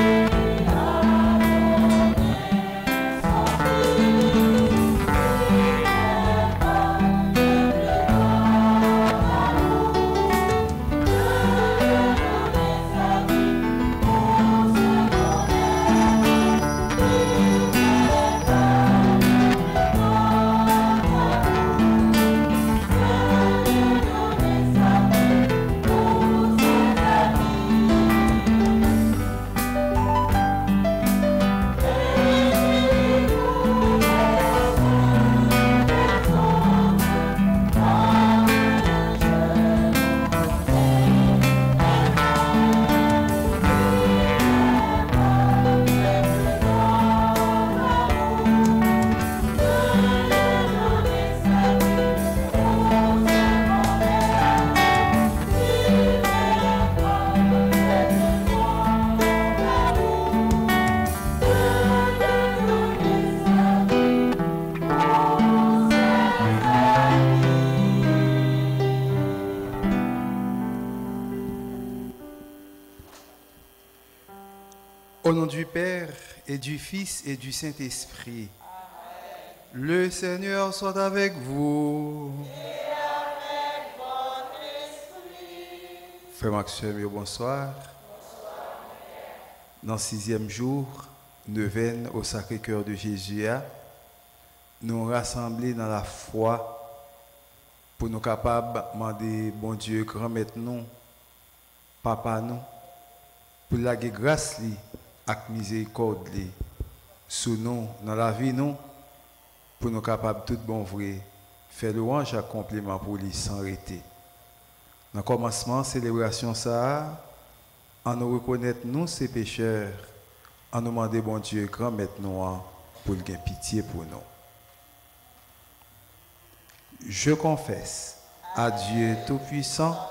Au nom du Père et du Fils et du Saint-Esprit, le Seigneur soit avec vous. Et avec votre esprit. Frère Maxime, bonsoir. Dans le 6e jour, neuvaine au Sacré-Cœur de Jésus, nous rassembler dans la foi pour nous capables de demander, bon Dieu, grand maître nous, papa nous, pour la grâce li ak miséricorde li sous nous dans la vie nous pour nous capables tout bon vrai faire louange à complément pour lui sans arrêter. Dans le commencement célébration ça en nous reconnaître nous ces pécheurs en nous demander bon Dieu grand maître nous pour le gain pitié pour nous. Je confesse à Dieu tout-puissant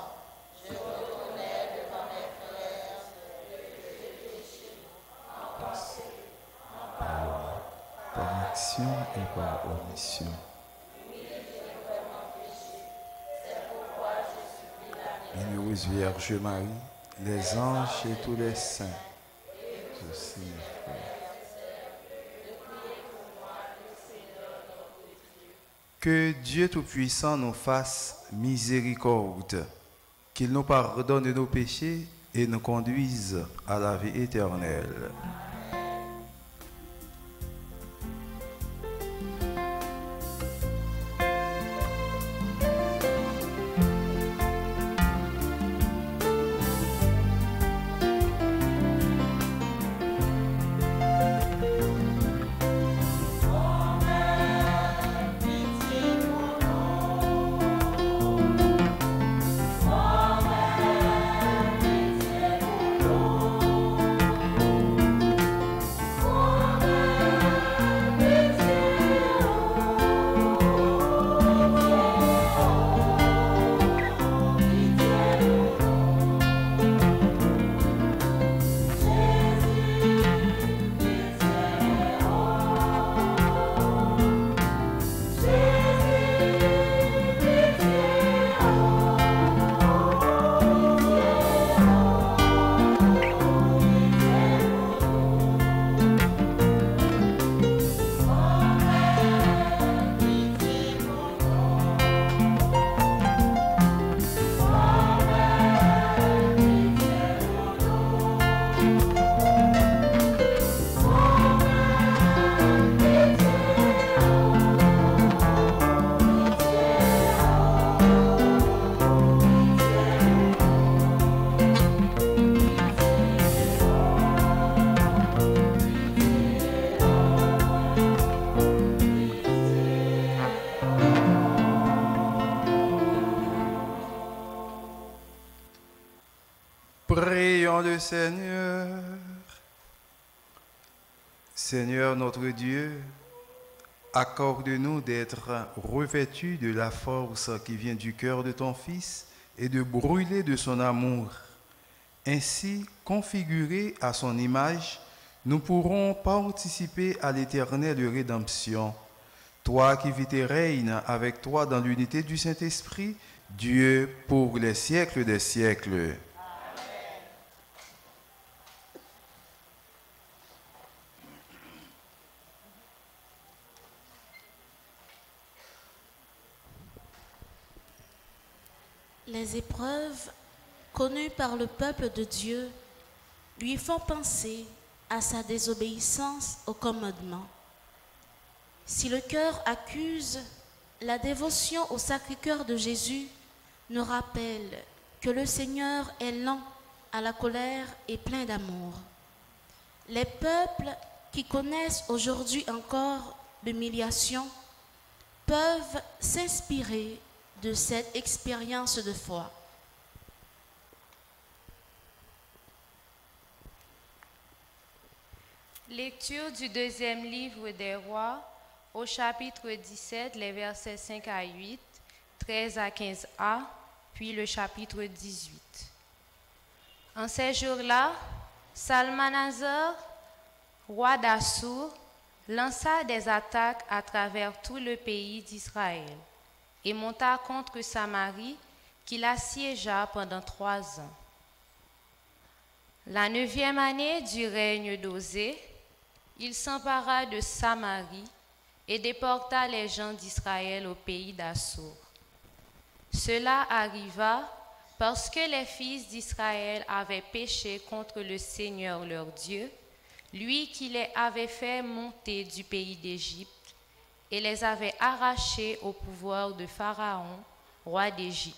et par omission. Bienheureuse Vierge Marie, les anges et tous les saints, aussi mes frères. Que Dieu Tout-Puissant nous fasse miséricorde, qu'il nous pardonne de nos péchés et nous conduise à la vie éternelle. Prions le Seigneur. Seigneur notre Dieu, accorde-nous d'être revêtus de la force qui vient du cœur de ton Fils et de brûler de son amour. Ainsi, configurés à son image, nous pourrons participer à l'éternelle rédemption. Toi qui vis et règnes avec toi dans l'unité du Saint-Esprit, Dieu pour les siècles des siècles. Les épreuves connues par le peuple de Dieu lui font penser à sa désobéissance au commandement. Si le cœur accuse, la dévotion au Sacré-Cœur de Jésus nous rappelle que le Seigneur est lent à la colère et plein d'amour. Les peuples qui connaissent aujourd'hui encore l'humiliation peuvent s'inspirer de cette expérience de foi. Lecture du deuxième livre des Rois, au chapitre 17, les versets 5 à 8, 13 à 15a, puis le chapitre 18. En ces jours-là, Salmanasar, roi d'Assur, lança des attaques à travers tout le pays d'Israël et monta contre Samarie, qu'il assiégea pendant 3 ans. La 9e année du règne d'Osée, il s'empara de Samarie et déporta les gens d'Israël au pays d'Assur. Cela arriva parce que les fils d'Israël avaient péché contre le Seigneur leur Dieu, lui qui les avait fait monter du pays d'Égypte et les avait arrachés au pouvoir de Pharaon, roi d'Égypte.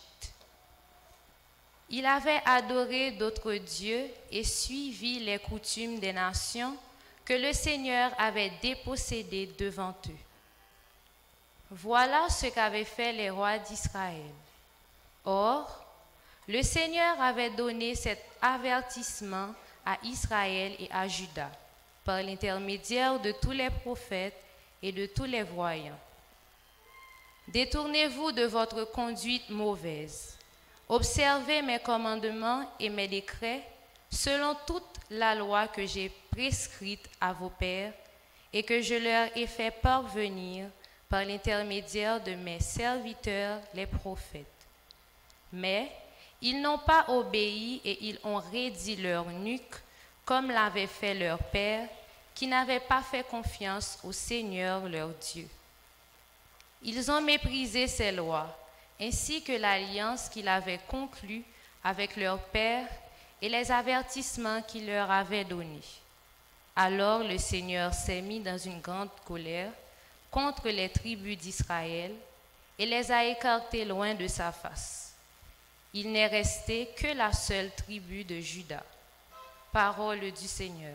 Il avait adoré d'autres dieux et suivi les coutumes des nations que le Seigneur avait dépossédées devant eux. Voilà ce qu'avaient fait les rois d'Israël. Or, le Seigneur avait donné cet avertissement à Israël et à Juda par l'intermédiaire de tous les prophètes et de tous les voyants. Détournez-vous de votre conduite mauvaise. Observez mes commandements et mes décrets selon toute la loi que j'ai prescrite à vos pères et que je leur ai fait parvenir par l'intermédiaire de mes serviteurs les prophètes. Mais ils n'ont pas obéi et ils ont raidi leur nuque comme l'avaient fait leurs pères qui n'avaient pas fait confiance au Seigneur leur Dieu. Ils ont méprisé ses lois ainsi que l'alliance qu'il avait conclue avec leurs pères et les avertissements qu'il leur avait donnés. Alors le Seigneur s'est mis dans une grande colère contre les tribus d'Israël et les a écartées loin de sa face. Il n'est resté que la seule tribu de Juda. Parole du Seigneur.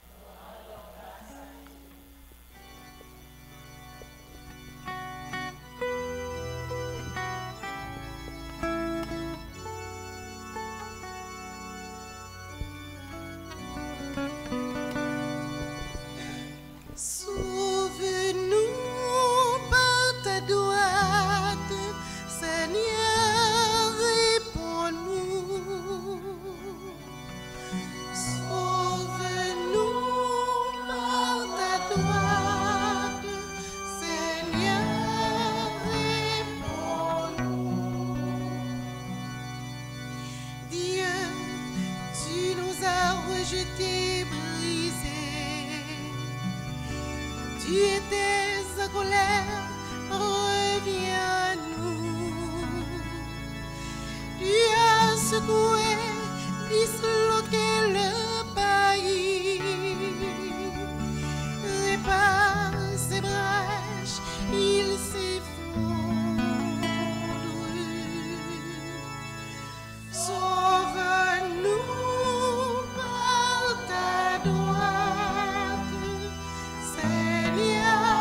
Sauve-nous par ta droite, Seigneur, réponds-nous. Sauve-nous par ta droite, Seigneur, réponds-nous. Dieu, tu nous as rejetés, brisés. Tu étais en colère, reviens à nous. Tu as secoué, disloqué le pays. Répare ses brèches, il s'effondre. Sauve-nous par ta droite, Seigneur,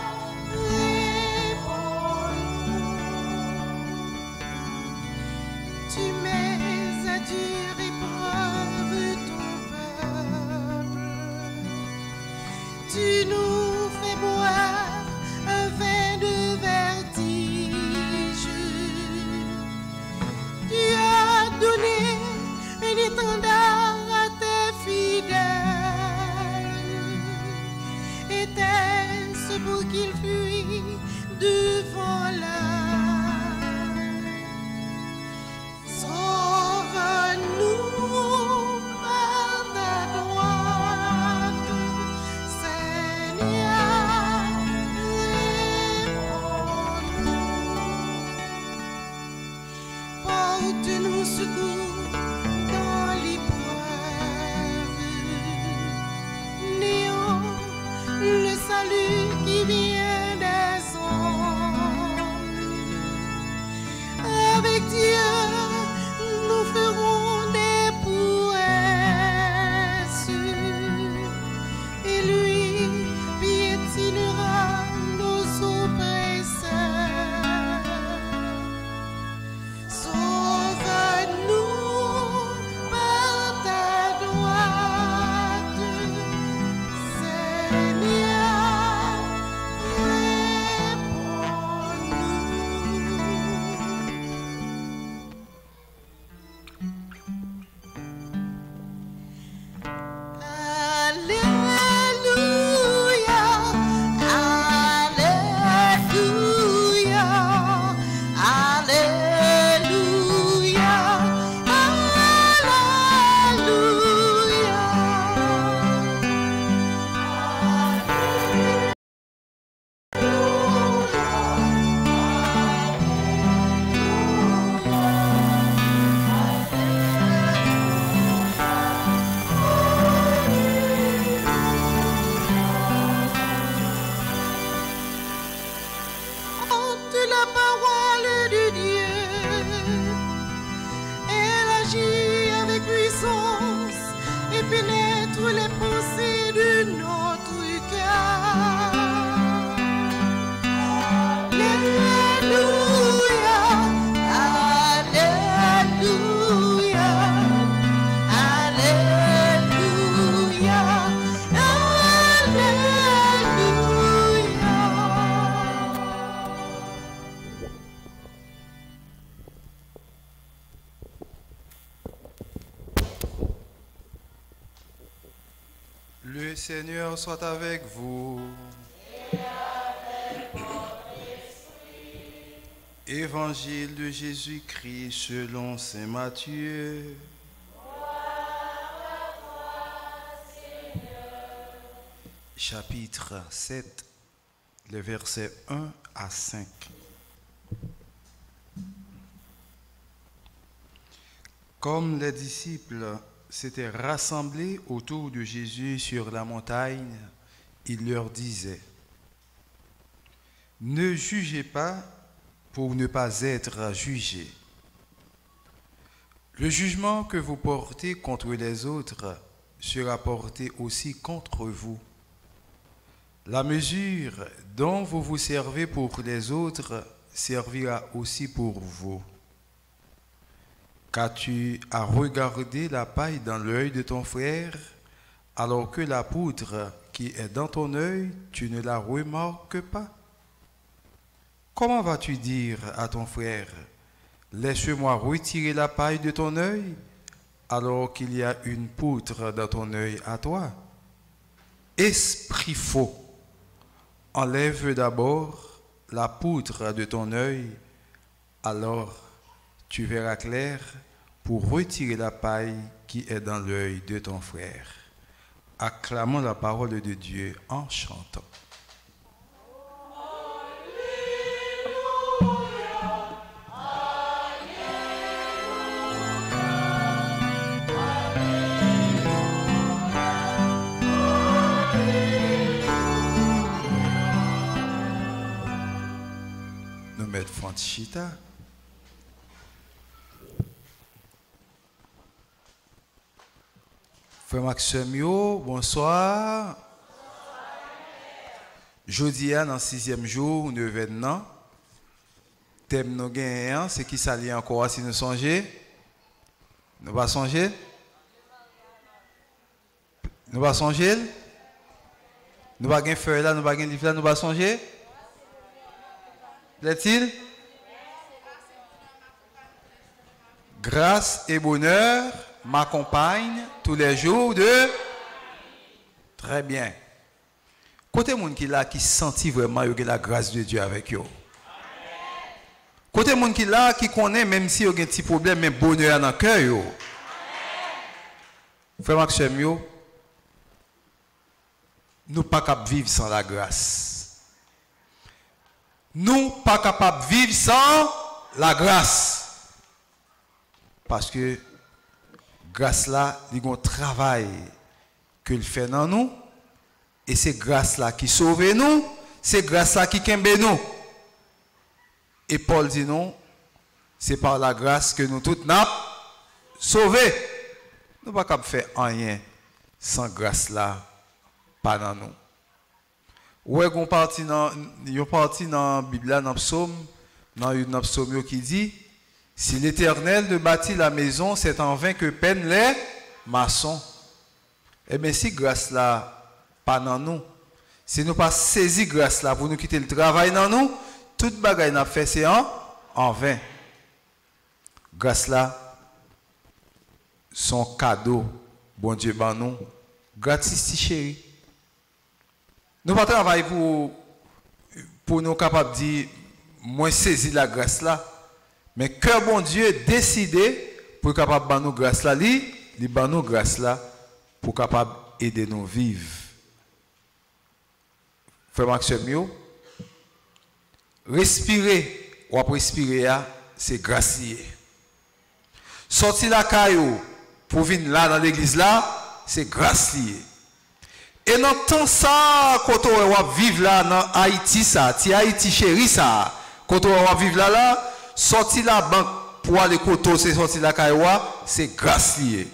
réponds-nous. Tu mets à dure épreuve ton peuple. Tu nous fais boire un vin de vertige. Tu as donné un étendard à tes fidèles. Était-ce pour qu'ils fuient devant l'âme? Sauve-nous par ta droite, Seigneur, réponds-nous. Par Seigneur soit avec vous. Et avec votre esprit. Évangile de Jésus-Christ selon saint Matthieu. Gloire à toi, Seigneur. Chapitre 7, les versets 1 à 5. Comme les disciples s'étaient rassemblés autour de Jésus sur la montagne, il leur disait: « Ne jugez pas pour ne pas être jugés. Le jugement que vous portez contre les autres sera porté aussi contre vous. La mesure dont vous vous servez pour les autres servira aussi pour vous. Qu'as-tu à regarder la paille dans l'œil de ton frère, alors que la poutre qui est dans ton œil, tu ne la remarques pas? Comment vas-tu dire à ton frère: laisse-moi retirer la paille de ton œil, alors qu'il y a une poutre dans ton œil à toi? Esprit faux, enlève d'abord la poutre de ton œil, alors tu verras clair pour retirer la paille qui est dans l'œil de ton frère. Acclamons la parole de Dieu en chantant. Nous mettons Franchita. Frère Maxime, bonsoir. Jeudi, dans le 6e jour, nous venons. Thème nous gagnons, c'est qui s'allie encore si nous songeons. Nous va songer? Nous va songer? Nous va gagner feuille là, nous va gagner livre là, nous va songer? Plaît-il? Grâce et bonheur m'accompagne tous les jours de... Très bien. Côté monde qui là qui sentit vraiment que la grâce de Dieu avec eux. Côté monde qui là qui connaît même si il y a un petit problème mais bonheur dans le cœur. Frère Maxime, nous pas capables de vivre sans la grâce. Nous pas capables de vivre sans la grâce. Parce que grâce là, il y a un travail que le fait dans nous. Et c'est grâce là qui sauve nous. C'est grâce là qui kembe nous. Et Paul dit non, c'est par la grâce que nous tous n'avons sauvés. Nous ne pouvons pas faire rien sans grâce là, pas dans nous. Ouais, on partit dans la Bible, dans le psaume, dans une psaume qui dit: si l'Éternel ne bâtit la maison, c'est en vain que peinent les maçons. Eh bien, si grâce là, pas dans nous, si nous pas saisi grâce là pour nous quitter le travail dans nous, toute bagaille n'a fait c'est en vain. Grâce là, son cadeau, bon Dieu, ban nous, gratis, chéri. Nous pas travailler pour nous capables de dire, moi saisi la grâce là. Mais que bon Dieu décidé pour capable de nous grâce là, li ban nous grâce là pour capable aider nous vivre. Frère Maxime, respirer ou après respirer c'est grâce lié. Sortir la caillou pour venir là dans l'église là, c'est grâce lié. Et dans temps ça quand on va vivre là dans Haïti ça, ti Haïti chéri ça, quand on va vivre là sortir la banque pour aller côté, c'est sortir la cailloua, c'est grâce lié.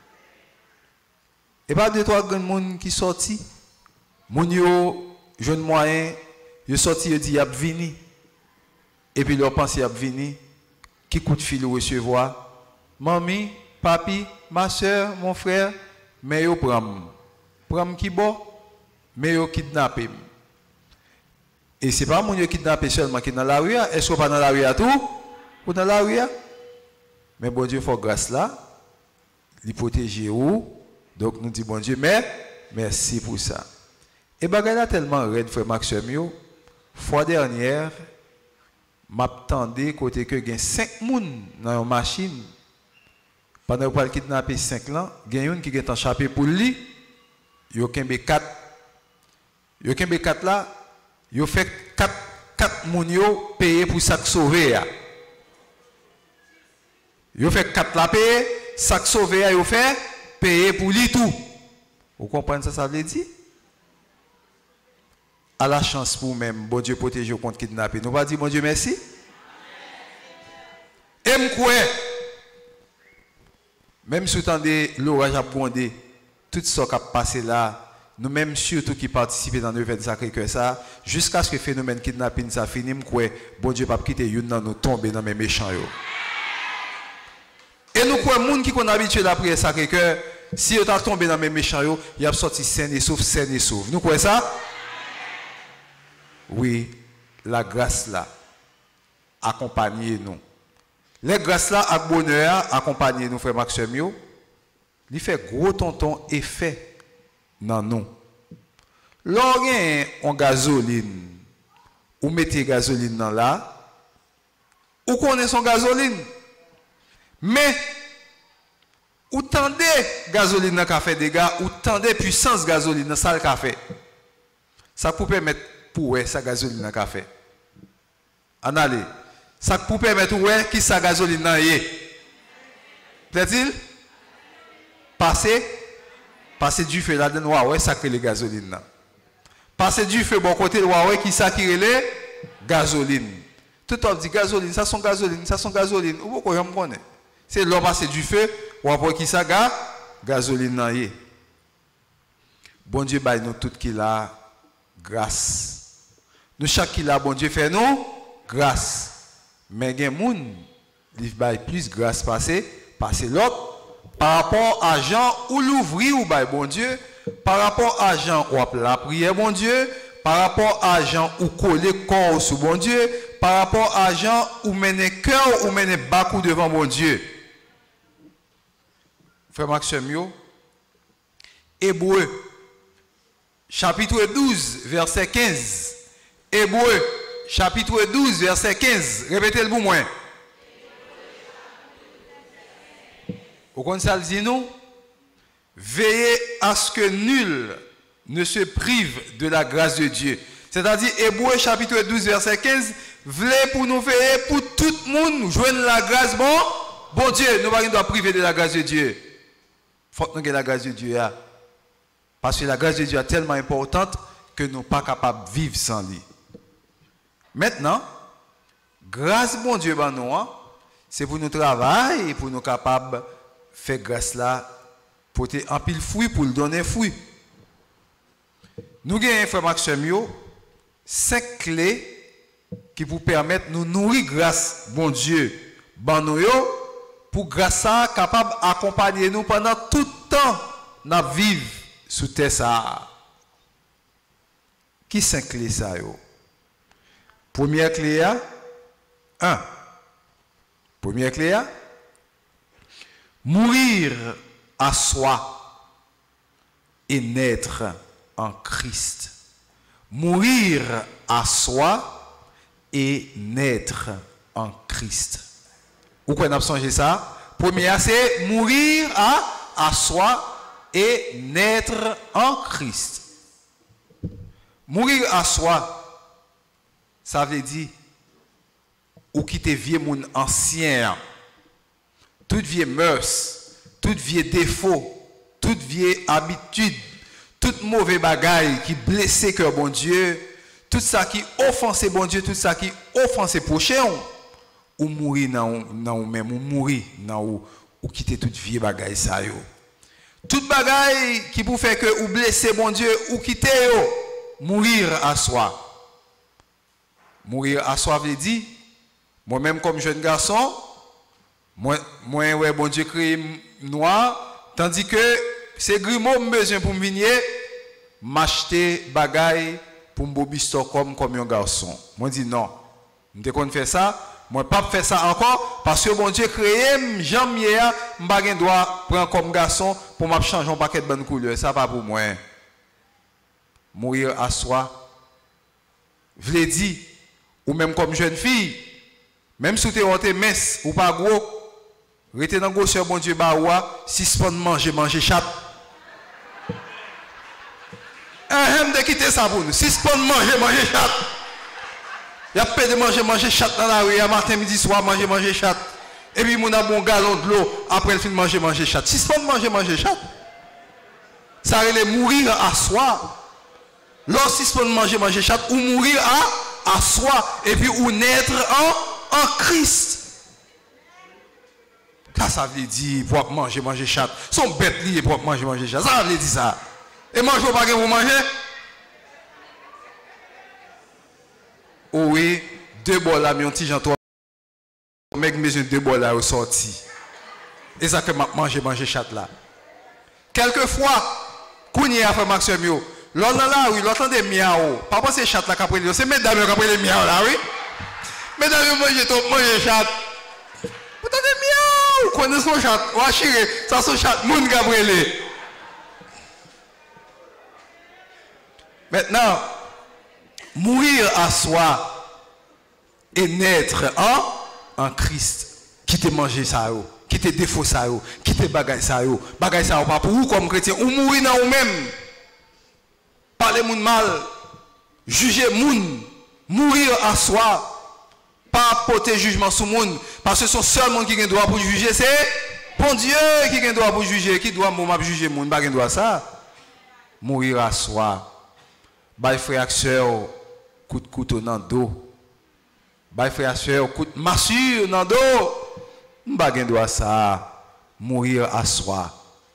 Et pas de trois grands monde qui sorti, moun yo jeune moyen, yo sorti yo dit y a vini. Et puis leur pense y a vini, qui coup de fil recevoir, mamie, papi, ma soeur, mon frère, mais yo pram qui bon, mais yo kidnappé. Et c'est pas mon yo kidnappé seulement qui dans la rue, est-ce qu'on pas dans la rue à tout? Ou dans la rue? Mais bon Dieu faut grâce là, il protège ou. Donc nous disons bon Dieu, mais Merci pour ça. Et bagay là tellement raide, frère Maxime, yo. Fois dernière, m'attendais côté que gen 5 moun dans une machine. Pendant qu'on kidnapper 5 là, gen yon qui est enchappé pour lui. Yo kembe 4. Yo kembe 4 là, yo fait 4 moun yo payer pour ça sauver ya. Yo fait 4 la payer, ça sauver ya yo fait payer pour lui tout. Vous comprenez ça veut dire? À la chance pour même, bon Dieu protège contre kidnapping. Nous va dire bon Dieu merci. Et m'koué, même si vous entendez l'orage à bondé, tout ce qui a passé là, nous-mêmes surtout qui participons dans l'événement Sacré-Cœur ça, jusqu'à ce que le phénomène kidnapping ça finisse, m'koué, bon Dieu pas quitter une dans nous tomber dans mes méchants yo. Et nous quoi monde qui qu'on habitué la prière Sacré-Cœur, si vous êtes tombé dans mes méchants yo, il a sorti sain et sauf, sain et sauf. Nous quoi ça? Oui, la grâce là, accompagnez-nous. La grâce là, avec bonheur, accompagnez-nous, frère Maxime. Il fait gros tonton effet dans nous. Lorsqu'on en gasoline, ou mettez gasoline dans là, ou connaissez son gasoline, mais ou tendez gasoline dans le café des gars, ou tendez puissance gasoline dans ça le café. Ça peut permettre pour sa gasoline dans le café. Analé. Ça peut permettre qui sa gasoline dans y plaît-il? Passer du feu là dedans ouais ça crée les gasolines là. Passer du feu bon côté ouais qui ça qui les gasoline. Tout le monde dit gasoline, ça sont gasoline, ça sont gasoline. Ou pourquoi on connaît? C'est l'homme passer du feu ou après qui ça gasoline dans y. Bon Dieu baille nous tout qui la grâce. Nous chaque qui là bon Dieu fait nous grâce. Mais il y a des gens qui ont plus grâce passer l'autre par rapport à Jean ou l'ouvrir ou bon Dieu, par rapport à Jean ou la prière bon Dieu, par rapport à Jean ou coller corps sous bon Dieu, par rapport à Jean ou mener cœur ou mener bakou devant bon Dieu. Frère Maxime, Hébreu, chapitre 12, verset 15. Hébreu, chapitre 12, verset 15. Répétez-le pour moi. Au contraire, ça dit nous, veillez à ce que nul ne se prive de la grâce de Dieu. C'est-à-dire, Hébreu, chapitre 12, verset 15, veillez pour nous veiller, pour tout le monde, joindre la grâce, bon Dieu, nous ne doit priver de la grâce de Dieu. Il faut que nous ayons la grâce de Dieu. Parce que la grâce de Dieu est tellement importante que nous ne sommes pas capables de vivre sans lui. Maintenant, grâce bon Dieu, c'est pour nous travailler et pour nous capables de faire grâce là, pour te en pile fruit, pour le donner fruit. Nous avons, frère Maxime, 5 clés qui vous permettent de nous nourrir grâce bon Dieu, pour grâce à capable d'accompagner nous pendant tout le temps nous vivre sous terre ça. Qui 5 clés ça yo? Première clé, 1. Première clé, mourir à soi et naître en Christ. Mourir à soi et naître en Christ. Où qu'on a changé ça? Première, c'est mourir à soi et naître en Christ. Mourir à soi, ça veut dire, ou quitter vieux moun ancien, toute vieille mœurs, toute vieille défaut, toute vieille habitude, toute mauvaise bagaille qui blessait cœur bon Dieu, tout ça qui offense bon Dieu, tout ça qui offense prochain, ou mourir dans même, ou mourir dans ou quitter toute vieille bagaille ça yo. Toute bagaille qui vous fait que ou blesser bon Dieu, ou quitter yo, mourir à soi. Mourir à soi veut dire, moi-même comme jeune garçon, moi ouais, bon Dieu créé noir, tandis que c'est Grimaud besoin pour me venir m'acheter bagaille pour me bobister comme un garçon. Moi dis non, je ne faire ça, moi pas faire ça encore parce que bon Dieu créé jamais m'pa gen droit prendre comme garçon pour m'a changer un paquet de bonne couleur, ça pas pour moi. mourir à soi, v'le dit, ou même comme jeune fille, même si tu es mince ou pas gros, rete dans grosseur bon Dieu baoua, si spon manger chat. Un de quitter ça pour nous. Si spon manger chat. Il y a pas de manger chat dans la rue, matin, midi, soir, manger chat. Et puis, on a bon galon de l'eau après le film manger chat. Si spon manger chat, ça allait mourir à soi. Lorsque spon manger chat, ou mourir à soi. Et puis, ou naître en Christ. Car ça veut dire, pour manger chat. Son bête lié pour manger chat. Ça veut dire ça. Et manger pas que vous mangez? Oui, 2 bols là, mais un petit janton. Mec, mes 2 bols là, sorti. Et ça que manger chat là. Quelquefois, quand il y a fait Maxime, l'on a là, oui, l'on des miaou. Pas penser chat là qu'après c'est mesdames qui après les miaou là, oui. Mesdames, manger chat. Vous avez miaou, connaissez son chat, ou à chirer, ça son chat, moun Gabriel. Maintenant, mourir à soi et naître en Christ, qui te manger ça, qui te défaut ça, qui te bagaille ça pas pour vous comme chrétien, ou mourir dans vous-même, parler moun mal, juger moun, mourir à soi, pas porter jugement sur moun, parce que son seul monde qui a droit pour juger, c'est bon Dieu qui a droit pour juger, qui doit juger moun, pas droit ça, mourir à soi. Bay frère et sœur, coup de couteau dans le dos. Bay frère et sœur, coup de massue dans le dos. M'pa gen droit ça, mourir à soi.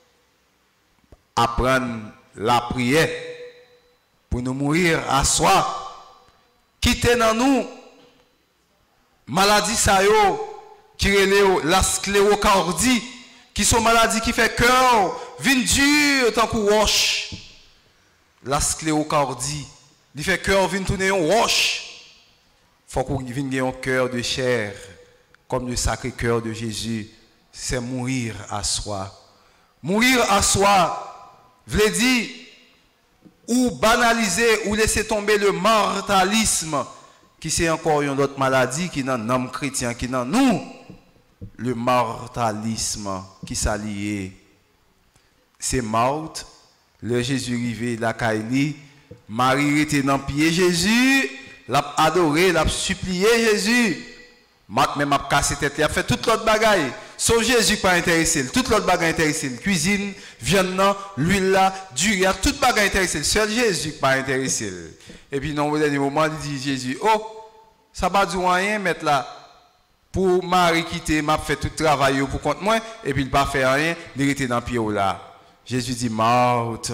Apprendre la prière pour nous mourir à soi. Quitter dans nous maladie ça yo qui relève la sclérocardie qui sont maladies qui fait cœur vin dur tant que roche. La sclérocardie, il fait cœur vient tourner en roche. Faut qu'on vienne gagner un cœur de chair, comme le sacré cœur de Jésus. C'est mourir à soi. Mourir à soi, veut dire ou banaliser ou laisser tomber le mortalisme, qui c'est encore une autre maladie qui dans l'homme chrétien, qui dans nous, le mortalisme qui s'allie. C'est mort. Le Jésus arrivé, la Kaili, Marie était dans le pied Jésus, l'a adoré, l'a supplié Jésus. Même a cassé tête, il a fait toute l'autre bagaille. Sauf Jésus pas intéressé, toute l'autre bagaille intéressé. Cuisine, viande, l'huile là, du riz, toute bagaille intéressé. Seul Jésus pas intéressé. Et puis dans le dernier moment, il dit Jésus, oh, ça va dire rien mettre là. Pour Marie quitter, m'a fait tout le travail pour contre moi, et puis il pas fait rien, il était dans le pied là. Jésus dit, morte.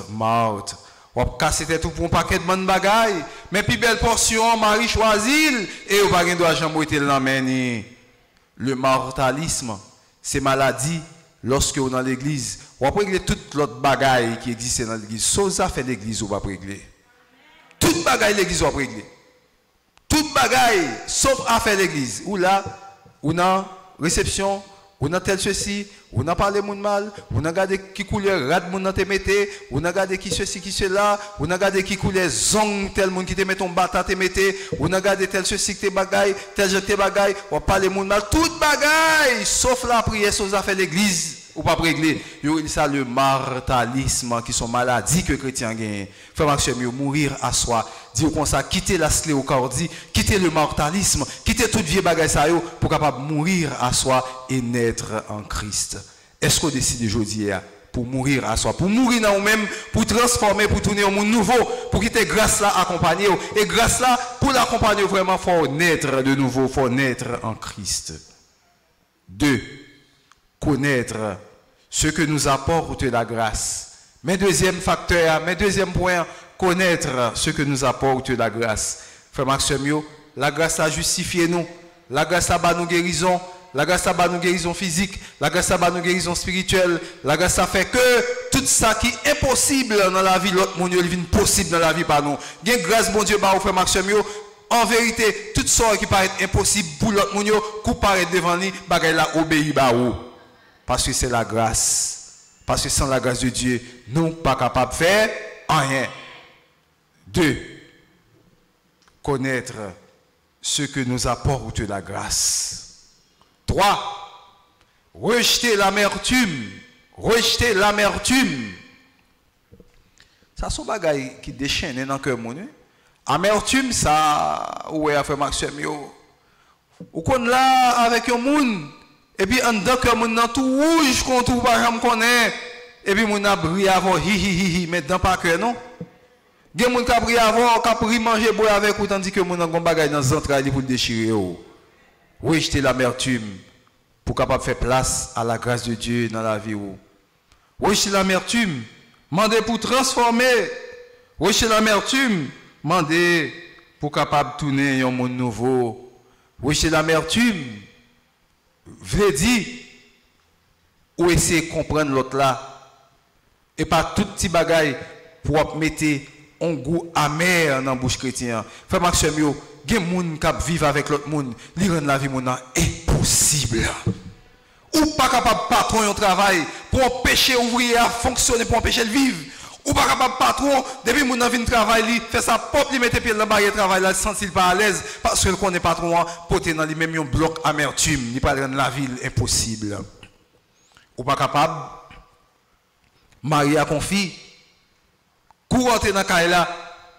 On va casser tout pour un paquet de bonnes bagailles. Mais puis belle portion, Marie choisit. Et on va pas doit jamais être l'emmène. Le mortalisme, c'est maladie. Lorsque on est dans l'église, on va régler toute l'autre bagaille qui existe dans l'église. Sauf ça fait l'église, on va régler. Toute bagaille l'église, on va régler. Toute bagaille, sauf affaire l'église. Ou là, ou dans réception, on a tel ceci, on a parlé moun mal, on a regardé qui couleur rad moun te mette, on a regardé qui ceci qui cela, on a regardé qui couleur zong tel moun qui te met ton bata te mette, on a regardé tel ceci que te bagaille, tel je te bagaille, on parle moun mal, toute bagaille sauf la prière sur affaires l'église ou pas régler. Yo ça le mortalisme qui sont maladies que chrétiens gagnent. Frère Maxime, mourir à soi, dire comme ça, quitter la sclérocardie, quitter le mortalisme, quitter toute vieille bagaille ça yo pour capable mourir à soi et naître en Christ. Est-ce qu'on décide aujourd'hui pour mourir à soi, pour mourir dans nous-mêmes, pour transformer, pour tourner au monde nouveau, pour quitter grâce là accompagner et grâce là pour l'accompagner vraiment faut naître de nouveau, faut naître en Christ. 2. Connaître ce que nous apporte la grâce. Mais deuxième facteur, mais deuxième point, connaître ce que nous apporte la grâce. Frère Maxime, la grâce a justifié nous, la grâce a bat nous guérison, la grâce a bat nous guérison physique, la grâce a bat nous guérison spirituelle, la grâce a fait que tout ça qui est impossible dans la vie, l'autre monde, il vient possible dans la vie par nous. Gain grâce, bon Dieu, bah, frère Maxime, en vérité, tout ça qui paraît impossible pour l'autre monde, qui paraît devant lui, bagay la obéit bah ou. Parce que c'est la grâce. Parce que sans la grâce de Dieu, nous ne sommes pas capables de faire rien. 2. Connaître ce que nous apporte la grâce. 3. Rejeter l'amertume. Rejeter l'amertume. Ça sont des bagailles qui déchaînent dans le cœur. Amertume, ça, ouais, a fait Maxime, yo. Ou qu'on là avec un monde, et puis en dedans que mon nan tout rouge contre ou pas jamais connaît, et puis mon a brille avant hi, mais dans pas que non. Gen moun ka brille avant, ka pri manger boire avec ou tandis que mon a gon bagay dans entrailles pour déchirer ou. Rejeter l'amertume pour capable faire place à la grâce de Dieu dans la vie ou. Rejeter l'amertume, demander pour transformer. Rejeter l'amertume, demander pour capable tourner un monde nouveau. Rejeter l'amertume, veut dire, ou essayer de comprendre l'autre là, et pas tout petit bagaille pour mettre un goût amer dans la bouche chrétienne. Frère Maxime, il y a des gens qui vivent avec l'autre monde, ils rendent la vie impossible. Ou pas capable de patron un travail pour empêcher l'ouvrier à fonctionner, pour empêcher de vivre. Ou pas capable patron, depuis mon envie de travail, fait sa propre, il mette pied dans le barrière de travail, il ne se sent pas à l'aise, parce que qu'on est patron, porter dans lui-même un bloc amertume, il pas rendre la ville impossible. Ou pas capable, marié à confie, courir dans la caille là,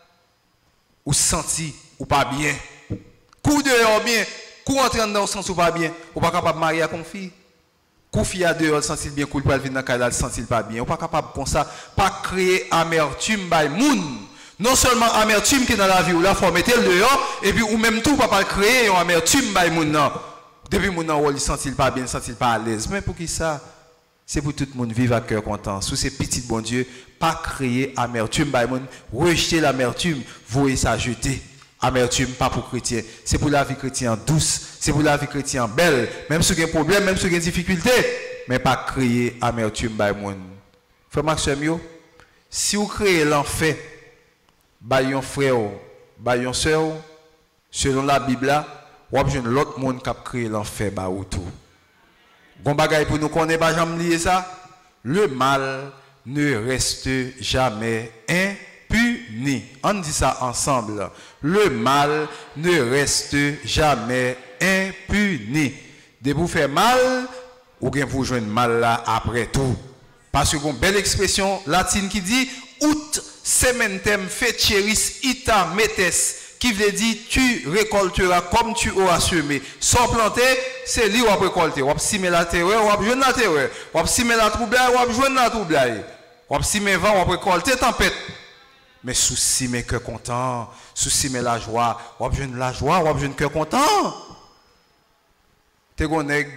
ou senti, ou pas bien. Coup dehors bien, courir dans le sens ou pas bien, ou pas capable marier à confie. Koufi à dehors, sentit bien cool pour venir dans la sentit pas bien. On pas capable comme ça, pas créer amertume by moun. Non seulement amertume qui est dans la vie ou là faut mettre le dehors et puis ou même tout pas créer une amertume by moun non. Depuis moun nan il sentit pas bien, sentit pas à l'aise. Mais pour qui ça? C'est pour tout le monde vivre à cœur content. Sous ces petits bon Dieu, pas créer amertume by moun, rejeter l'amertume, voyer ça jeter. Amertume, pas pour chrétien. C'est pour la vie chrétienne douce. C'est pour la vie chrétienne belle. Même si il y a un problème, même si il y a une difficulté. Mais pas créer amertume by moun. Frère Maxime, si vous créez l'enfer, by un frère, by une soeur, selon la Bible, vous avez l'autre monde qui a créé l'enfer by ou tout. Bon bagay pour nous connaître, pas jamais lier ça. Le mal ne reste jamais impuni. On dit ça ensemble. Le mal ne reste jamais impuni. De vous faire mal, ou bien vous joindre mal là après tout. Parce qu'il y a une belle expression latine qui dit ut sementem feceris ita metes, qui veut dire tu récolteras comme tu auras semé. Sans planter, c'est lui qui va récolter. On va semer la terre, on va joindre la terre. On va semer la troublade, on va joindre la troublade. On va semer vent, on va récolter tempête. Mais souci mes cœurs contents, souci mes la joie, on va joindre la joie, on va joindre cœur content. T'es un nègre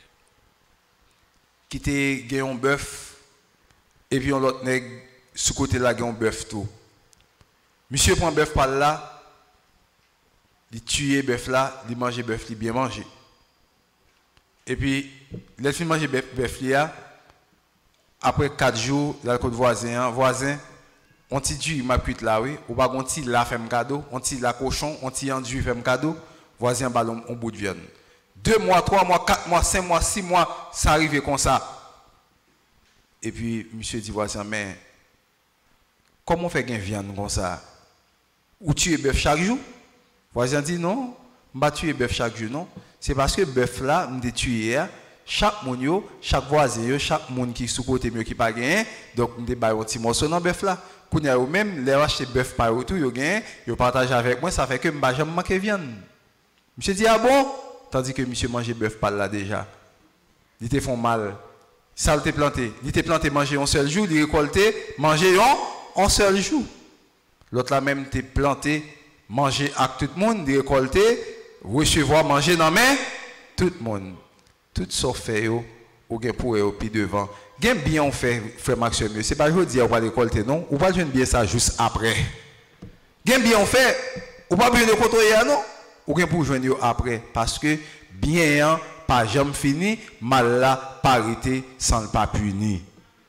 qui te gagne un bœuf et puis l'autre nègre sous côté là gagne un bœuf tout. Monsieur prend bœuf par là, il tue bœuf là, il mange bœuf, il bien manger. Et puis il fait manger bœuf là. Après 4 jours, dans le côté voisin, on t'y dit ma cuite là oui, ou pas on t'y la fait un cadeau, on t'y la cochon, on t'y enduit fait un cadeau, voisin ballon on bout de viande. 2 mois, 3 mois, 4 mois, 5 mois, 6 mois, ça arrive comme ça. Et puis monsieur dit voisin mais comment on fait gain viande comme ça? Ou tuer bœuf chaque jour? Voisin dit non, on va tuer bœuf chaque jour non, c'est parce que bœuf là on dit tuer chaque monde, chaque voisin, chaque monde qui sous côté mieux qui pas gagné, donc on débat un petit morceau dans bœuf là. Quand y a même les acheter bœuf par autour, yo gagne, yo partage avec moi, ça fait que m'ba jamais manquer viande. Monsieur dit ah bon, tandis que monsieur mange bœuf par là déjà. Il te font mal. Ça le te planté, il te planté manger un seul jour, il récolter manger un seul jour. L'autre là même te planté manger avec tout le monde, il récolter recevoir manger dans main tout le monde. Tout ça fait ou gen pour eux puis devant. Gen bien on fait frère Maxime, c'est pas je dire on va récolter non, ou pas joindre bien ça juste après. Gen bien on fait ou pas bien de côtoyer non, ou gen pour joindre après parce que bien pas jamais fini, mal là pas arrêté sans le pas puni.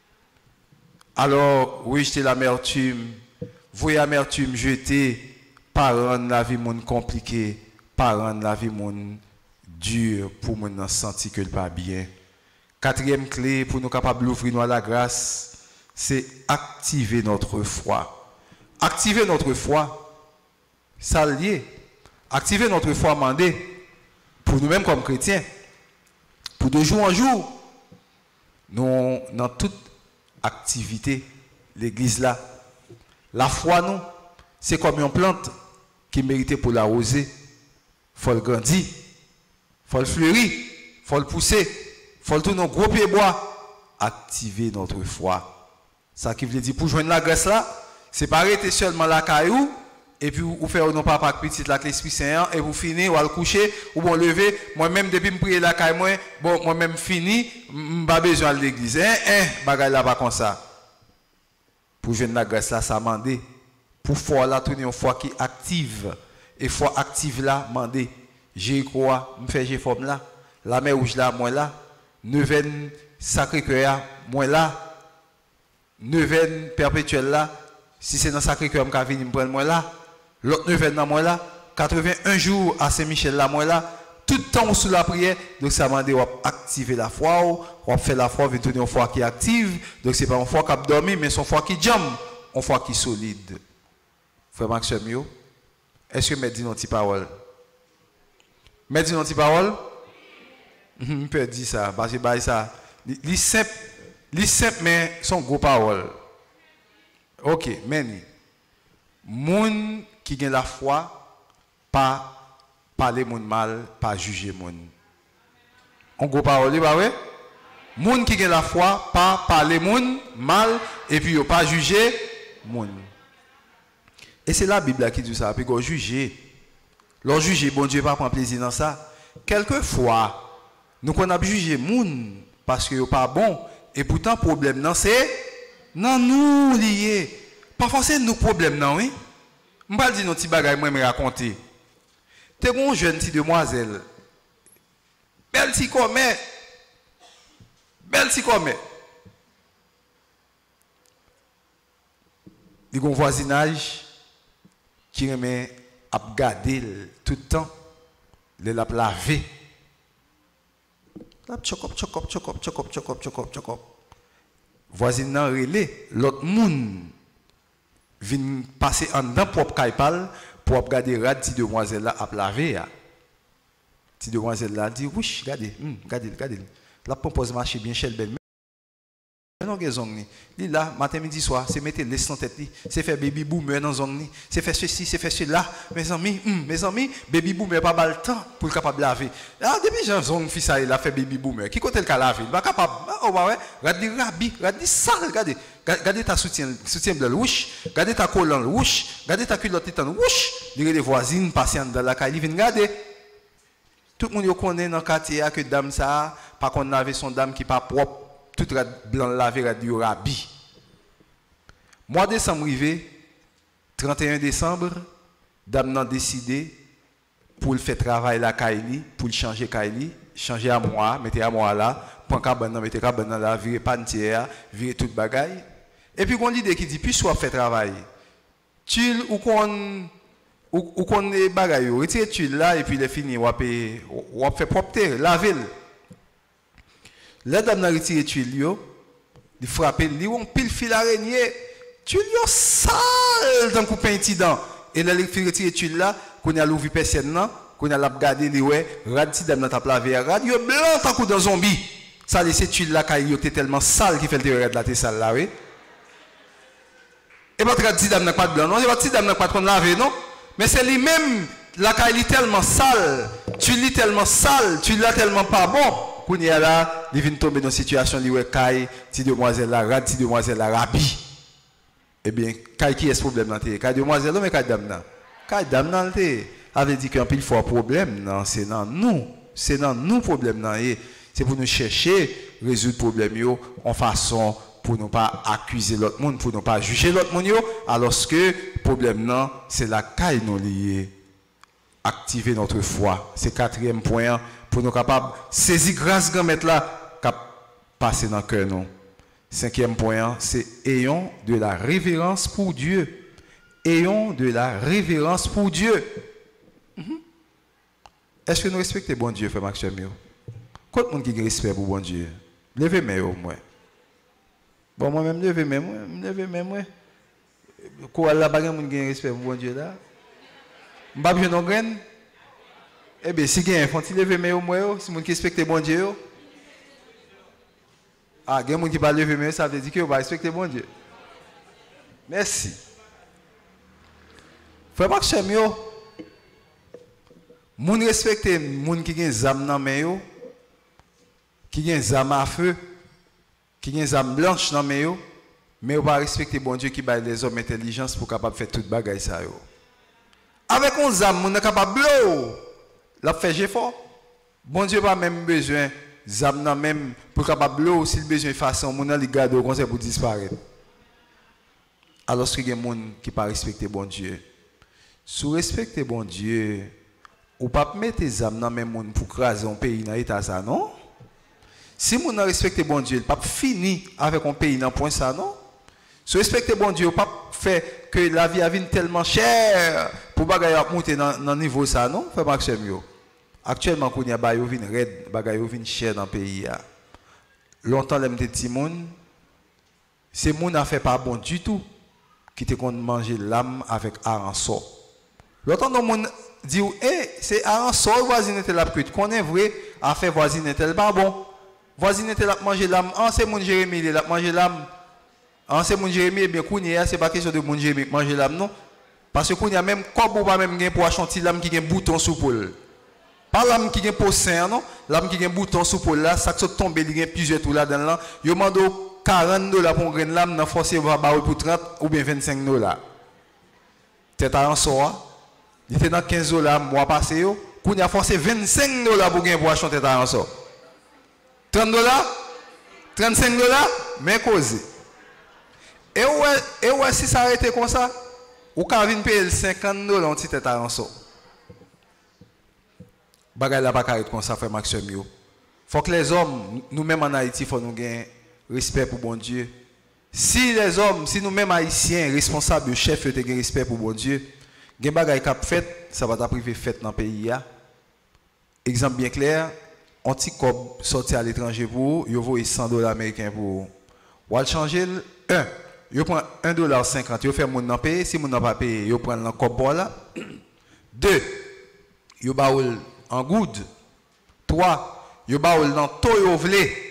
Alors, rejeter l'amertume, voyez l'amertume jeter, pas rendre la vie monde compliquée, pas rendre la vie monde dur pour nous sentir que le pas bien. 4e clé pour nous capables d'ouvrir nous à la grâce, c'est activer notre foi. activer notre foi, ça lié. Activer notre foi mandé pour nous-mêmes comme chrétiens. Pour de jour en jour, nous, dans toute activité, l'église là, la foi, nous, c'est comme une plante qui mérite pour l'arroser. Il faut le grandir, il faut le fleurir, il faut le pousser, il faut le tourner gros pied bois. Activer notre foi. Ça qui veut dire pour joindre la grâce là, c'est pas arrêter seulement la caillou. Et puis, vous faites non pas petit la l'Esprit Saint, et vous finissez, ou à le coucher, ou bon lever. Moi-même, depuis que je prie la caille, moi-même fini, je n'ai pas besoin de l'église. Bagay là pas comme ça. Pour jouer la grâce là, ça mande. Pour foi là, tourner une foi qui active. Et foi active là, mande. J'ai quoi, me fait j'ai forme là. La mer rouge là, moi là. Neuvaine Sacré-Cœur, moi là. Neuvaine perpétuelle là. Si c'est dans Sacré-Cœur, je vais venir me prendre moi là. L'autre neuvaine dans moi là, 81 jours à Saint-Michel là moi là, tout le temps sous la prière, donc ça m'a dit on va activer la foi, on va faire la foi, on va tourner une foi qui est active, donc c'est pas une foi qui a dormi, mais c'est une foi qui jambe, une foi qui est solide. Frère Maxime, est-ce que je dis une petite parole? Je dis une petite parole? Je peux dire ça, parce que ça, les simple, mais sont gros paroles. Ok, mais moun qui gagne la foi, pas parler moun mal, pas juger moun. On go parole, pas vrai? Moun qui gagne la foi, pas parler moun mal, et puis yo pas juger moun. Et c'est la Bible qui dit ça, puis go juger. Leur juger, bon Dieu pas prendre plaisir dans ça. Quelquefois, nous qu'on a jugé moun parce que yo pas bon, et pourtant problème non c'est non nous lié. Parfois c'est nous problème non oui. Je vais dire nos petits bagages, moi, me raconter. Tu es une jeune petite demoiselle. Belle petite comme belle petite comme il y a un voisinage qui remet à garder tout le temps, les la laver. Voisin nan relé, l'autre monde vient passer en dedans propre caipal pour regarder rad petite demoiselle là à laver. Petite demoiselle là dit oui, regardez. La propose marcher bien chez belle. Mais non gaison ni. Li là matin midi soir, c'est mettre laisse dans tête li, c'est faire baby boomer dans zone ni, c'est faire ceci, c'est faire cela. Mes amis, baby boomer pas bal temps pour capable laver. Ah depuis Jean zone fils ça il a fait baby boomer. Qui côté le ca laver, il pas capable. Oh bah ouais, regardez rabi, regardez sale, regardez ta soutien blanc rouge, regardez ta collant rouge, regardez ta culotte titan rouge. Les voisines passent dans la caille, viennent regarder. Tout le monde connaît dans le quartier que dame ça, par contre laver son dame qui pas propre. Tout blanc lavé radio rabi. Mois de décembre arrivé, 31 décembre, dame a décidé pour le faire travail la Kaili, pour le changer Kaili, changer à moi, mettre à moi là, prendre cabane, mettre cabane là, virer pantière, virer toute bagaille. Et puis on l'idée qui dit puis soit fait travail. Tu ou qu'on est bagaille, retire tu là et puis il est fini, on va faire propre laver. La dame a retiré tuile, il frappe, il on pile fil araignée, tuile sale dans coupé incident. Et là, il retire tuile là, qu'on a l'ouvert personne là, qu'on a regardé les ouais, rad dame n'a pas lavé, rad yo blanc tant coup dans zombie. Ça laissé tuile là quand il était tellement sale qu'il fait le terrain de la sale là, oui. Et votre rad dame n'a pas de blanc, non, et votre dame n'a pas de laver, non. Mais c'est lui-même, la caille est tellement sale, tuile est tellement sale, tuile là tellement pas bon. Quand il y a là, il vient tomber dans une situation où il y a petite demoiselle là, rad, petite demoiselle là, rabi. Eh bien, qui est ce problème là? Caille demoiselle, mais caille dame là. Caille dame là, avait dit qu'un pile fois problème, non, c'est dans nous. C'est dans nous problème là. C'est pour nous chercher, résoudre le problème en façon pour ne pas accuser l'autre monde, pour ne pas juger l'autre monde, alors que le problème là, c'est la caille nous liée. Activer notre foi. C'est le quatrième point. Pour nous capables de saisir grâce grand maître là, cap passer dans le cœur non. Cinquième point, c'est ayons de la révérence pour Dieu. Ayons de la révérence pour Dieu. Est-ce que nous respectons bon Dieu, frère Maxime? Quand on qui respect pour bon Dieu, levez-moi au moins. Bon, moi-même, levez-moi, moi. Quoi là, pas de monde qui a respect pour bon Dieu là? M'pas bien non graine? Eh bien, si quelqu'un faut-il lever mais au moins, si monde qui respecte bon Dieu. Ah, il y a des gens qui ne lever mais ça veut dire que va respecter bon Dieu. Merci. Frère Maxime yo, moun respecte moun qui gen zam nan men yo, qui gen zam à feu, qui gen zam blanche nan men yo, mais on va respecter bon Dieu qui baille les hommes intelligence pour capable faire toute bagaille ça yo. Avec un zam moun capable blow, la fait j'ai fort. Bon Dieu pas même besoin zam nan même pour capable blow s'il besoin façon moun li garde au conseil pour disparaître. Alors qu'il y a des gens qui ne respectent pas bon Dieu. Si vous respectez bon Dieu, vous ne pouvez pas mettre des âmes dans le même monde pour craser un pays dans l'état ça, non? Si vous ne respectez bon Dieu, vous ne pouvez pas finir avec un pays dans le point ça, non? Si vous respectez bon Dieu, vous ne pouvez pas faire que la vie est tellement chère pour monter dans le niveau ça, non? Faites Maxime. Actuellement, quand il y a des gens qui sont chers dans le pays. Longtemps, les petits gens, ces gens ne font pas bon du tout. Qui te compte manger l'âme avec arançon. L'autre monde dit c'est arançon voisine était là que connais vrai a fait voisine était pas bon. Voisine était là manger l'âme, c'est mon Jérémie il a manger l'âme. C'est mon Jérémie bien kounya c'est pas question de mon Jérémie manger l'âme non. Parce que kounya même comme pas même gain pour acheter l'âme qui gain bouton sous poule. Pas l'âme qui gain pour sein non, l'âme qui gain bouton sous poule là, ça saute tomber il gain plusieurs tout là dans là. Yo mando $40 pour une graine lame, dans forcé va pour 30 ou bien $25. Tête à un soir, il était dans $15 mois passé, qu'on a forcé $25 pour gagner pour acheter tête à un soir. $30, $35, mais cause. Et ouais, si ça arrêtait comme ça, ou quand vient payer $50 en tête à un soir. Bagay la pas arrêter comme ça, frère Maxime. Faut que les hommes, nous-mêmes en Haïti, faut nous gagner respect pour bon Dieu. Si les hommes, si nous-mêmes haïtiens, responsables, chefs, ont respect pour bon Dieu, il y a des choses qui fait, ça va priver fête dans le pays. Exemple bien clair, on petit cob sorti à l'étranger pour vous, vous $100 américains pour vous. Vous allez changer un. Vous prenez $1.50, vous faites mon nan payer, si mon n'a pas payé, vous prenez le cob là. 2. Vous baoul en good. 3. Vous baoul dans tout vous voulez.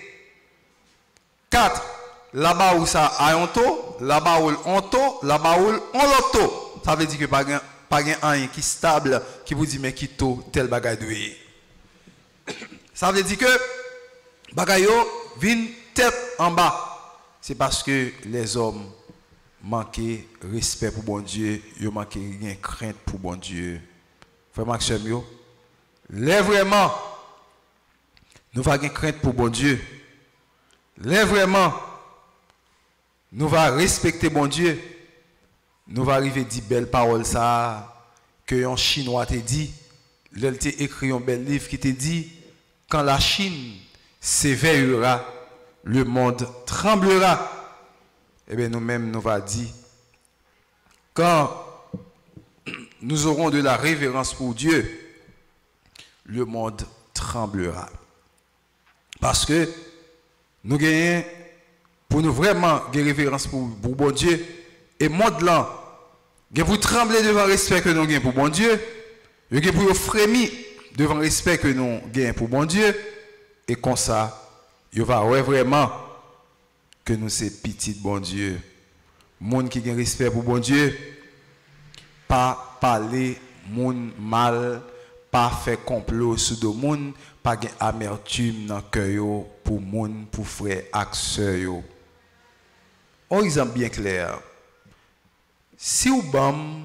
4. Là-bas où ça a un taux, là-bas où on taux, là-bas où on l'autre taux. Ça veut dire que pas un qui est stable qui vous dit mais qui taux tel bagay doué. Ça veut dire que bagay yo vient tête en bas. C'est parce que les hommes manquent respect pour bon Dieu, ils manquent rien crainte pour bon Dieu. Frère Maxime yo, là vraiment nous avons crainte pour bon Dieu. Là vraiment, nous allons respecter bon Dieu. Nous allons arriver à dire belles paroles ça que un Chinois t'a dit. Il a écrit un bel livre qui t'a dit quand la Chine s'éveillera, le monde tremblera. Eh bien nous-mêmes nous allons dire quand nous aurons de la révérence pour Dieu, le monde tremblera. Parce que nous gagnons, pour nous vraiment gagner révérence pour bon Dieu, et monde là, vous trembler devant le respect que nous gagnons pour bon Dieu, vous pour frémir devant le respect que nous gagnons pour bon Dieu, et comme ça, vous va vraiment que nous sommes petits de bon Dieu. Monde qui gagne respect pour bon Dieu, pas parler monde mal, pas faire complot sur le monde, pas de amertume dans le cœur pour moun, pour frère et sœur. Un exemple bien clair. Si vous avez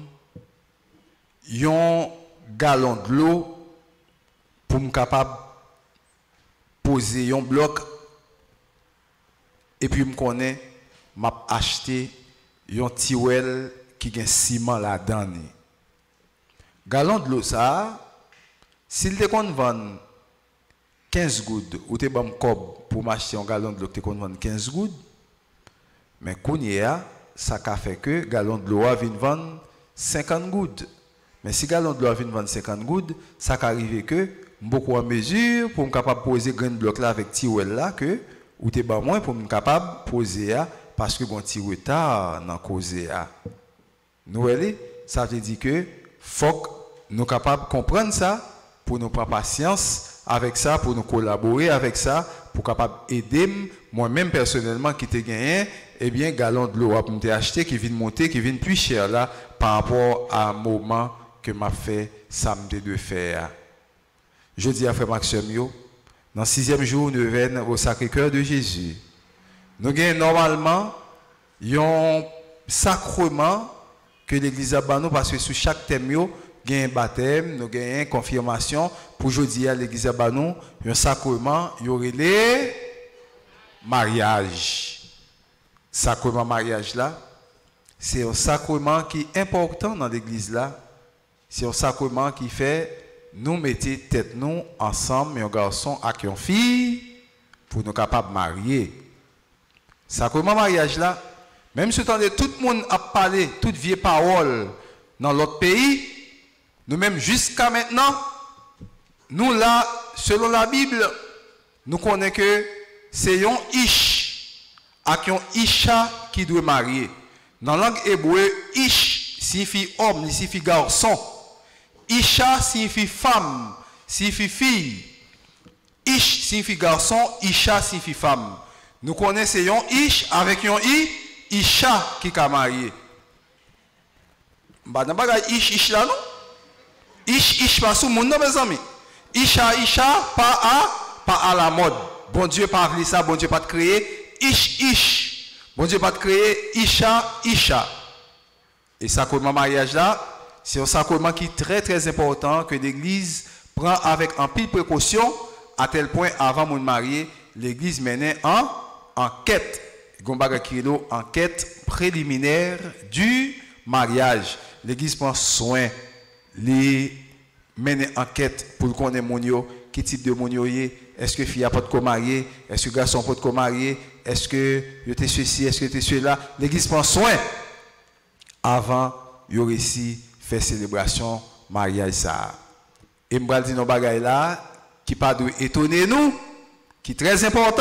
un gallon de l'eau pour me capable poser un bloc et puis me connaît, m'a acheté un tiwel qui a un ciment là-dedans. Gallon de l'eau ça, s'il te compte vendre 15 gouttes, ou te bam cob pour m'acheter un gallon de l'eau, te compte vendre 15 gouttes, mais kounya, ça a fait que gallon de l'eau vient vendre 50 gouttes. Mais si gallon de l'eau vient vendre 50 gouttes, ça arrive que beaucoup en mesure pour me capable poser grain de bloc là avec tiwel là que ou te ba moins pour me capable poser parce que bon ti retard dans causer. Nous, ça veut dire que faut que nous sommes capables de comprendre ça, pour nous prendre patience avec ça, pour nous collaborer avec ça, pour capable aider moi-même personnellement qui t'ai gagné, eh bien, gallon de l'eau à me acheter qui vient monter, qui vient plus cher là, par rapport à un moment que m'a fait samedi de faire. Je dis à Frère Maxime, dans le 6e jour, nous venons au Sacré-Cœur de Jésus. Nous avons normalement un sacrement que l'Église a banni parce que sous chaque thème, nous avons un baptême, nous avons une confirmation. Pour aujourd'hui, à l'Église a banni un sacrement, il y aurait les mariages. Sacrement mariage là, c'est un sacrement qui est important dans l'Église là. C'est un sacrement qui fait nous mettre tête nous ensemble, un garçon avec une fille, pour nous capables de marier. Sacrement mariage là, même si tout le monde a parlé, toute vieille parole dans l'autre pays, nous-mêmes jusqu'à maintenant, nous là, selon la Bible, nous connaissons que c'est un ish, avec un isha qui doit marier. Dans la langue hébreu, ish signifie homme, signifie garçon. Isha signifie femme, signifie fille. Ish signifie garçon, Isha signifie femme. Nous connaissons un Ish avec un Isha qui est marié. Bah, n'a pas Ish là, non? Ish pas sous mon nom, mes amis. Isha, pas à la mode. Bon Dieu, pas appelé ça, bon Dieu, pas de créer. Ish. Bon Dieu, pas de créer. Isha. Et ça, comme mariage là, c'est un sacrement qui est très très important que l'Église prend avec un pile précaution, à tel point avant mon marié, l'Église menait en enquête. Enquête préliminaire du mariage. L'Église prend soin, les mener enquête pour qu'on ait mon quel type de mon est-ce que fille a pas de marier, est-ce que garçon pas de marier, est-ce que je t'ai ceci, est-ce que tu es cela. L'Église prend soin avant de réussir faire célébration mariage ça. Et me dire nos bagailles là qui pas de étonner nous, qui est très important.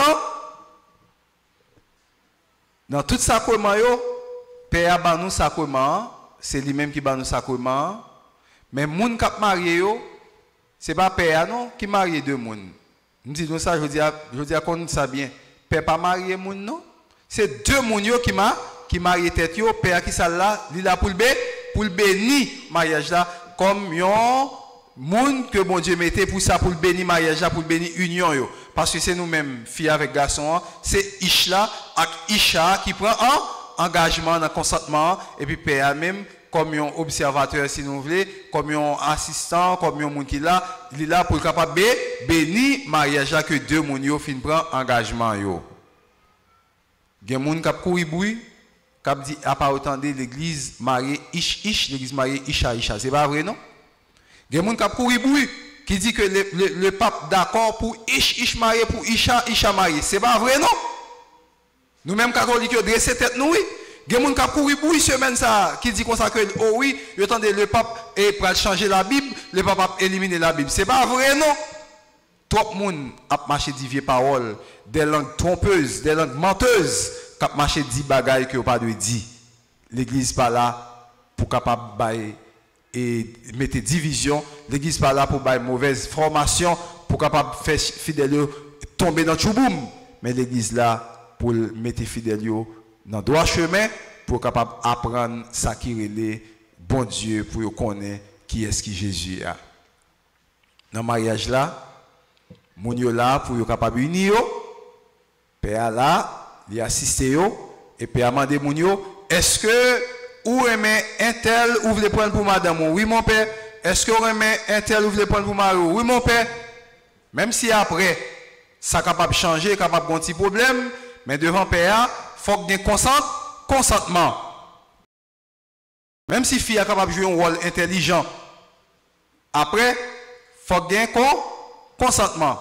Dans tout sacrement yo, père ba nous sacrement, c'est lui-même qui ba nous sacrement. Mais moun k'ap marié yo, c'est pas père non qui marie deux moun. Nous disons ça, je dis à qu'on ça bien. Père pas marié moun non, c'est deux moun yo qui marie tête yo, père qui ça là, li là pour le bénir mariage là comme yon monde que bon Dieu mettait pour ça pour le bénir mariage là pour le bénir union yo parce que c'est nous-mêmes filles avec garçon c'est Ishla avec Isha qui prend un engagement dans consentement et puis père même comme un observateur si nous voulez comme un assistant comme un monde qui là il est là pour capable bénir mariage là que deux moun yo fin prend engagement yo gen moun k'ap courir bruit Cap dit à pas autant de l'église mariée ish l'église mariée isha c'est pas vrai non? Il y a des gens qui ont couru bruit qui dit que le pape d'accord pour ish marié pour isha marié c'est pas vrai non? Nous mêmes catholiques qui dressé tête nous oui. Il y a des gens qui ont couru bruit semaine ça qui dit comme ça que oh oui, attendez le pape est prêt à changer la Bible, le pape a éliminé la Bible. C'est pas vrai non? Trop de monde a marché des vieilles paroles, des langues trompeuses, des langues menteuses. Cap marché 10 bagailles que pas de dire. L'église pas là pour capable bailler et mettre division, l'église pas là pour bailler mauvaise formation pour capable faire fidèles tomber dans chouboum, mais l'église là pour mettre fidèles dans droit chemin pour capable apprendre ça qui relait bon Dieu pour connaître qui est-ce qui Jésus a. Dans le mariage là, moun yo là pour capable unir père là il assiste et puis amande moun yo est-ce que ou aimez un tel ou voulez prendre pour madame oui mon père est-ce que ou aimez un tel ou voulez prendre pour mari oui mon père même si après ça capable changer capable un petit problème mais devant père faut que consentement même si fille est capable de jouer un rôle intelligent après faut que consentement.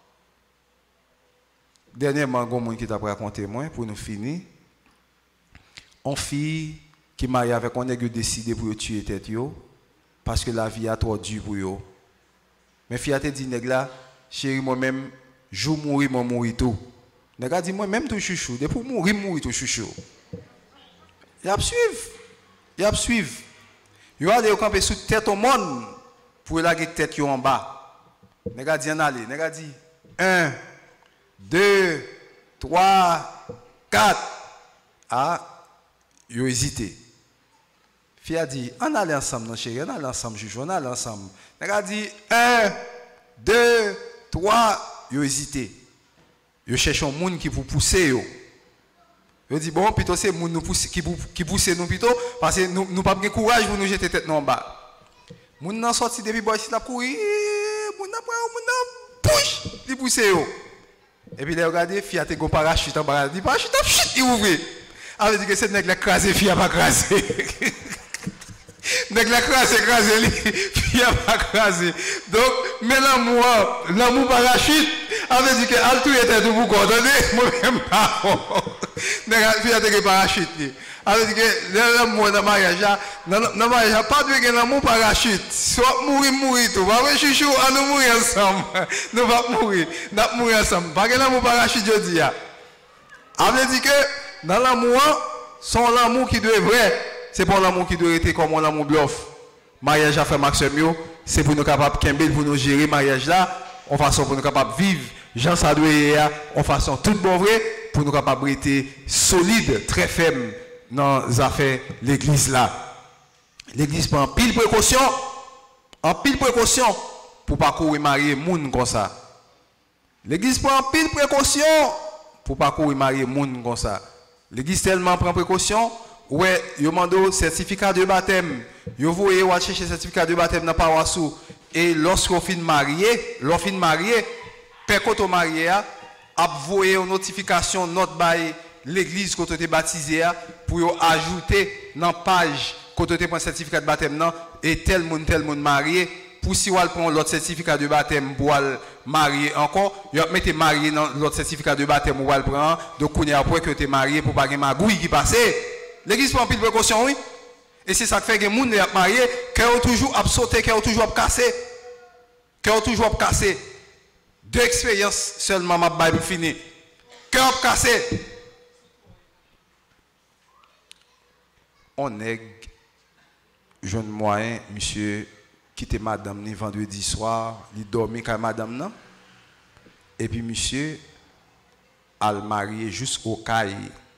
Dernièrement, il y a un monde qui t'a raconté moi pour nous finir. Une fille qui marie avec un nègre décidé pour tuer tête parce que la vie a trop dur pour eux. Mais fille a dit nègre là, chérie moi-même, je mourir moi mourir tout. Nègre a dit moi même tout chouchou, depuis mourir tout chouchou. Il a suivre. y a suivre. Yo aller camper sous tête au monde pour la tête yo en bas. Nèg dit en aller, nèg dit 1 2 3 4. Ah, yo hésité. Fille a dit, on allait ensemble, non chérie, on allait ensemble, juge, on allait ensemble. Elle a dit, 1, 2, 3, yo hésité. Yo cherche un monde qui vous pousse. Yo dit, bon, plutôt c'est monde qui pousse nous plutôt, parce que nous pas de courage pour nous jeter tête en bas. Moun nan sorti depuis boy si la courir, moun nan push, il pousse yo. Et puis, il a regardé, fille a te go parachute en bas, il dit, parachute, il ouvre. Elle dit que c'est nèg la crasé, fille a pas crasé. Nèg la crasé, fille a pas crasé. Donc, mais l'amour parachute, elle dit que elle tout était tout pour coordonner, moi-même pas. Nèg fille a te parachute. Elle dit que l'amour dans mariage, dans mariage, pas de gagner l'amour parachute. Soit mourir tout. Va chouchou, on nous mourir ensemble. Nous va mourir, nous mourir ensemble. Pas de l'amour parachute, je dis. Elle dit que dans l'amour, son l'amour qui doit être vrai, c'est pas l'amour qui doit être comme l'amour bluff. Mariage a fait Maxime, c'est pour nous capables de pour nous gérer mariage là, en façon pour nous capables de vivre, Jean ça doit être en façon tout bon vrai, pour nous capables d'être solide, très ferme dans les affaires l'église là. L'église prend pile précaution pour pas courir marier moun comme ça. L'église prend pile précaution pour pas courir marier moun comme ça. L'église tellement prend précaution, ouais, yo mando certificat de baptême. Yo voyez ou chercher certificat de baptême dans paroisse et lorsqu'on fin marié, père quand on marié a voyé une notification note by l'église quand on était baptisé pour ajouter dans page quand on était prend certificat de baptême non et tel monde marié pour si on prend l'autre certificat de baptême pour marier encore, il mettez marié dans l'autre certificat de baptême ou le prend donc on est après que tu es marié pour pas que magouille qui passe. L'église prend pile précaution oui. Et c'est ça qui fait que les gens sont mariés, cœur toujours à sauter, cœur toujours à casser. Cœur toujours à casser. Deux expériences seulement ma Bible fini. Cœur à casser. On est jeune moyen, monsieur, qui était madame ni vendredi soir, il dormait quand madame non. Et puis monsieur a marié jusqu'au caille.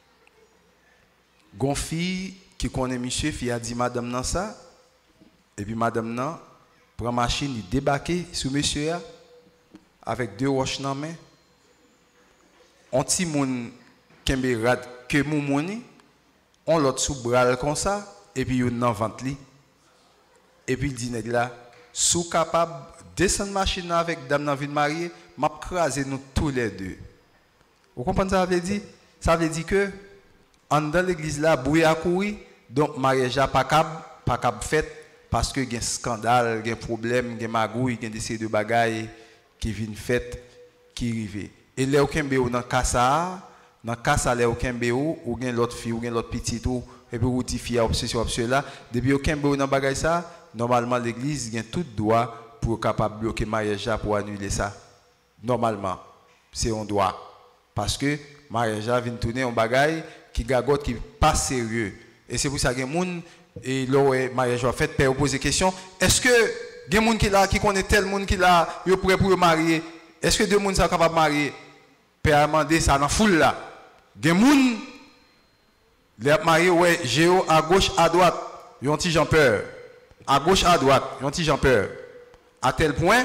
Gonfille qui connaît monsieur, fille a dit madame nan ça. Et puis madame nan prend machine, il débarqué sur monsieur avec deux roches dans main. On ti moun kembe rad que moumouni, on l'autre sous bras comme ça et puis yon nan ventre li. Et puis il dit nèg là, sous capable descendre machine avec dame nan vin marié, m'a craser nous tous les deux. Vous comprenez ça veut dire? Ça veut dire que dans l'église là, boué à courir, donc mariage pas cap fait parce que il y a un scandale, il y a un problème, il y a magouille, il y a des de bagailles qui viennent fait qui arrivent. Et là aucun béo dans casa là aucun béo ou bien l'autre fille ou bien l'autre petit ou et puis ou ti fille obsession là, depuis aucun béo dans bagaille ça, normalement l'église il y a tout droit pour capable bloquer mariage pour annuler ça. Normalement, c'est un droit parce que mariage vient tourner en bagaille qui gagote qui pas sérieux. Et c'est pour ça que les gens, et là, mariage va fait, père poser question, est-ce que les gens qui connaissent tel monde qui là, ils sont prêts pour marier, est-ce que deux gens sont capables de marier? Père a demandé ça dans la foule là. Les gens, les mariés, ouais, géo à gauche, à droite, ils ont petit peur. À gauche, à droite, ils ont petit peur. À tel point,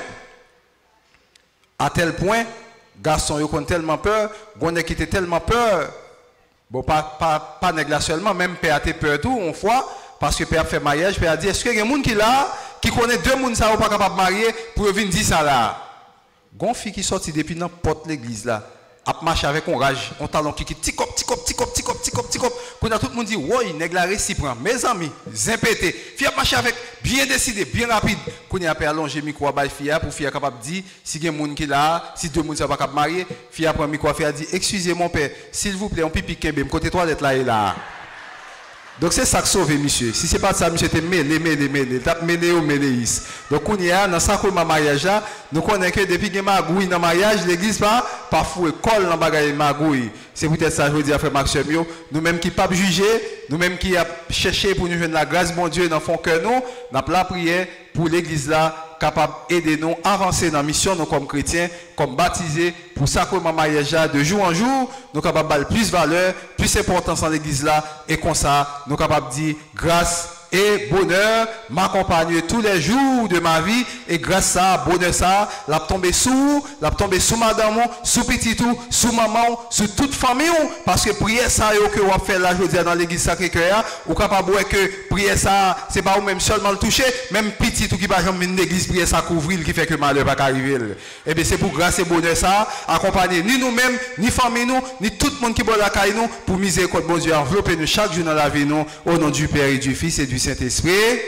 garçon, ils ont tellement peur, gonne qui était tellement peur. Bon, pas nègre seulement, même père a peur tout, une fois, parce que père a fait mariage, père a dit, est-ce qu'il y a des gens qui là, qui connaît deux gens qui ne sont pas capables de marier pour venir dire ça là? Gon fille qui sortit depuis n'importe l'église là, a marché avec un rage, on talon qui ticop, quand tout le monde dit, oui, nègre la réciproque, mes amis, zimpété, fille a marché avec, bien décidé, bien rapide, quand il a allongé le micro à fille pour fille capable de dire, si il y a des gens qui là, si deux gens ne sont pas capables de marier, fille a pris le micro, fille a dit, excusez mon père, s'il vous plaît, on pipi kembe, côté toilette là et là. Donc c'est ça qui sauve monsieur. Si c'est pas ça, monsieur t'es mêlé. T'as mêlé ou mêlé. Donc on y a dans ça comme mariage, nous connaissons que depuis que magouille dans mariage, l'église pas parfois colle dans bagaille magouille. C'est peut-être ça je veux dire frère Maxime, nous même qui pas juger, nous même qui a cherché pour nous joindre la grâce bon Dieu dans fond cœur nous, n'a la prière pour l'église là capable d'aider nous avancer dans la mission nous comme chrétiens, comme baptisés pour sacrement mariage de jour en jour, nous capables de plus valeur, plus importance dans l'église là et comme ça nous capables de dire grâce et bonheur m'accompagne tous les jours de ma vie et grâce à bonheur ça la tomber sous madame sous petit tout sous maman sous toute famille parce que prière ça que on fait là je veux dire dans l'église Sacré-Cœur ou capable que prière ça c'est pas ou même seulement le toucher même petit tout qui va jamais une église prière ça couvrir qui fait que malheur pas arriver et bien c'est pour grâce et bonheur ça accompagner ni nous-mêmes ni famille nous ni tout le monde qui boit la caille nous pour miséricorde bon Dieu envelopper nous chaque jour dans la vie nous au nom du Père et du Fils et du Saint-Esprit. Amen.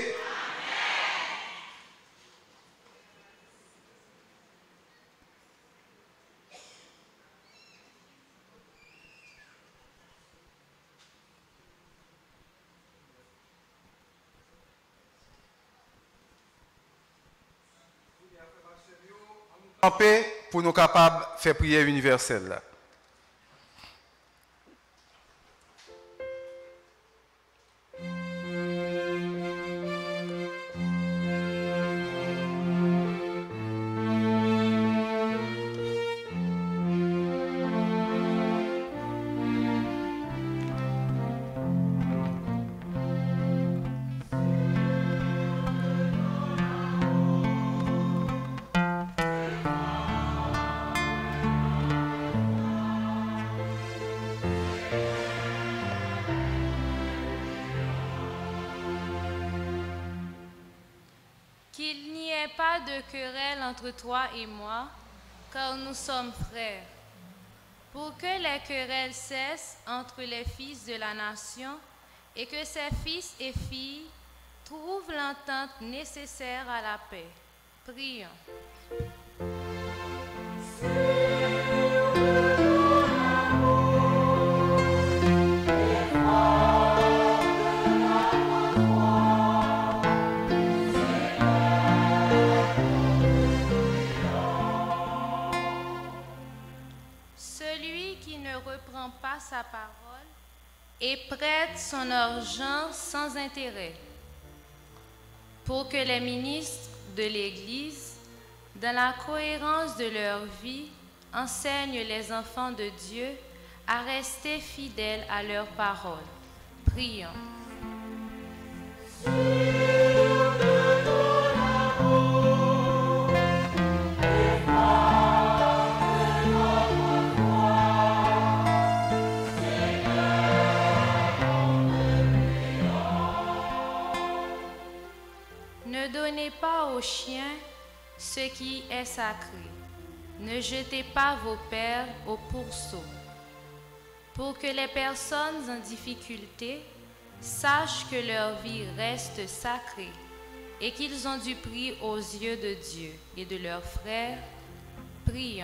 Pour nous capables de faire prière universelle. Là. Qu'il n'y ait pas de querelle entre toi et moi, car nous sommes frères. Pour que les querelles cessent entre les fils de la nation et que ces fils et filles trouvent l'entente nécessaire à la paix. Prions. Reprend pas sa parole et prête son argent sans intérêt pour que les ministres de l'Église, dans la cohérence de leur vie, enseignent les enfants de Dieu à rester fidèles à leur parole. Prions. Ne donnez pas aux chiens ce qui est sacré. Ne jetez pas vos pères au pourceau. Pour que les personnes en difficulté sachent que leur vie reste sacrée et qu'ils ont du prix aux yeux de Dieu et de leurs frères, prions.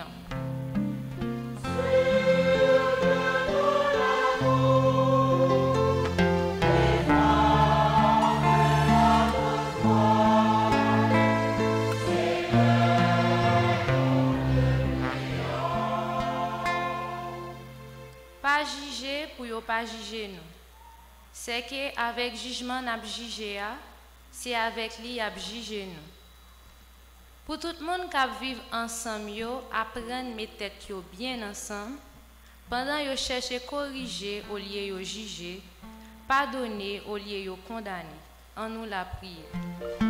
Pas juger pour ne pas juger nous. C'est qu'avec jugement n'a juger, c'est avec lui n'a juger nous. Pour tout le monde qui vit ensemble, apprendre mes têtes bien ensemble, pendant yo chercher corriger au lieu de juger, pardonner au lieu de condamner. En nous la prière.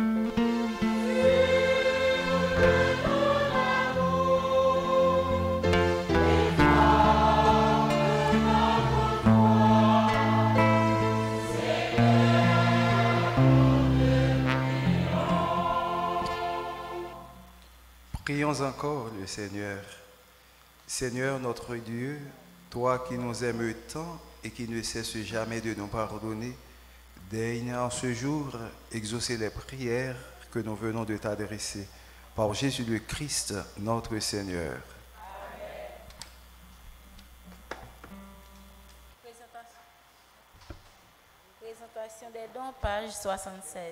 Prions encore le Seigneur. Seigneur notre Dieu, toi qui nous aimes tant et qui ne cesses jamais de nous pardonner, daigne en ce jour exaucer les prières que nous venons de t'adresser. Par Jésus le Christ, notre Seigneur. Amen. Présentation. Présentation des dons, page 76.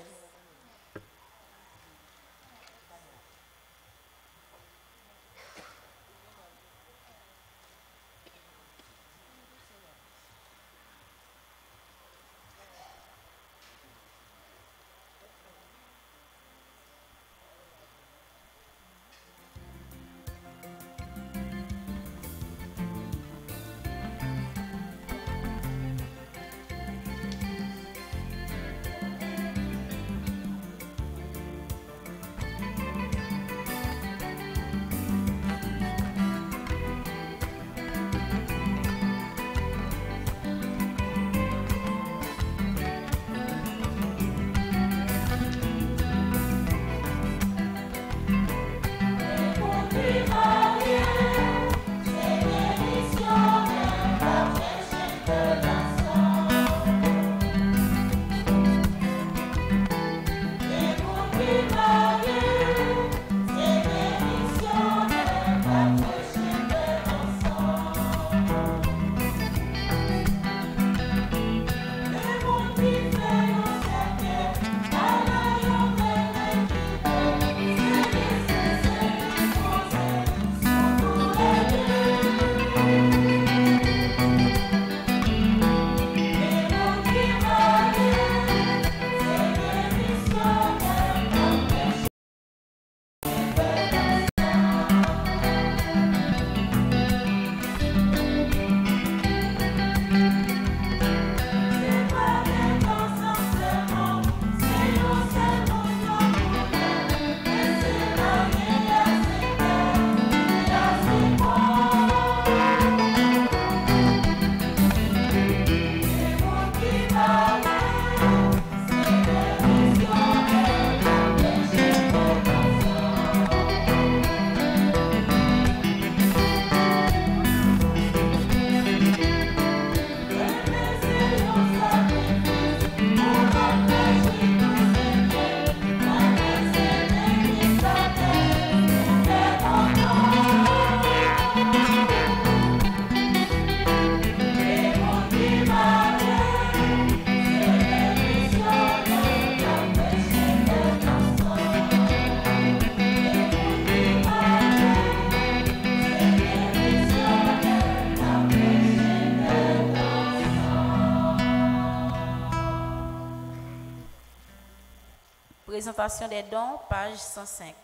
Présentation des dons, page 105.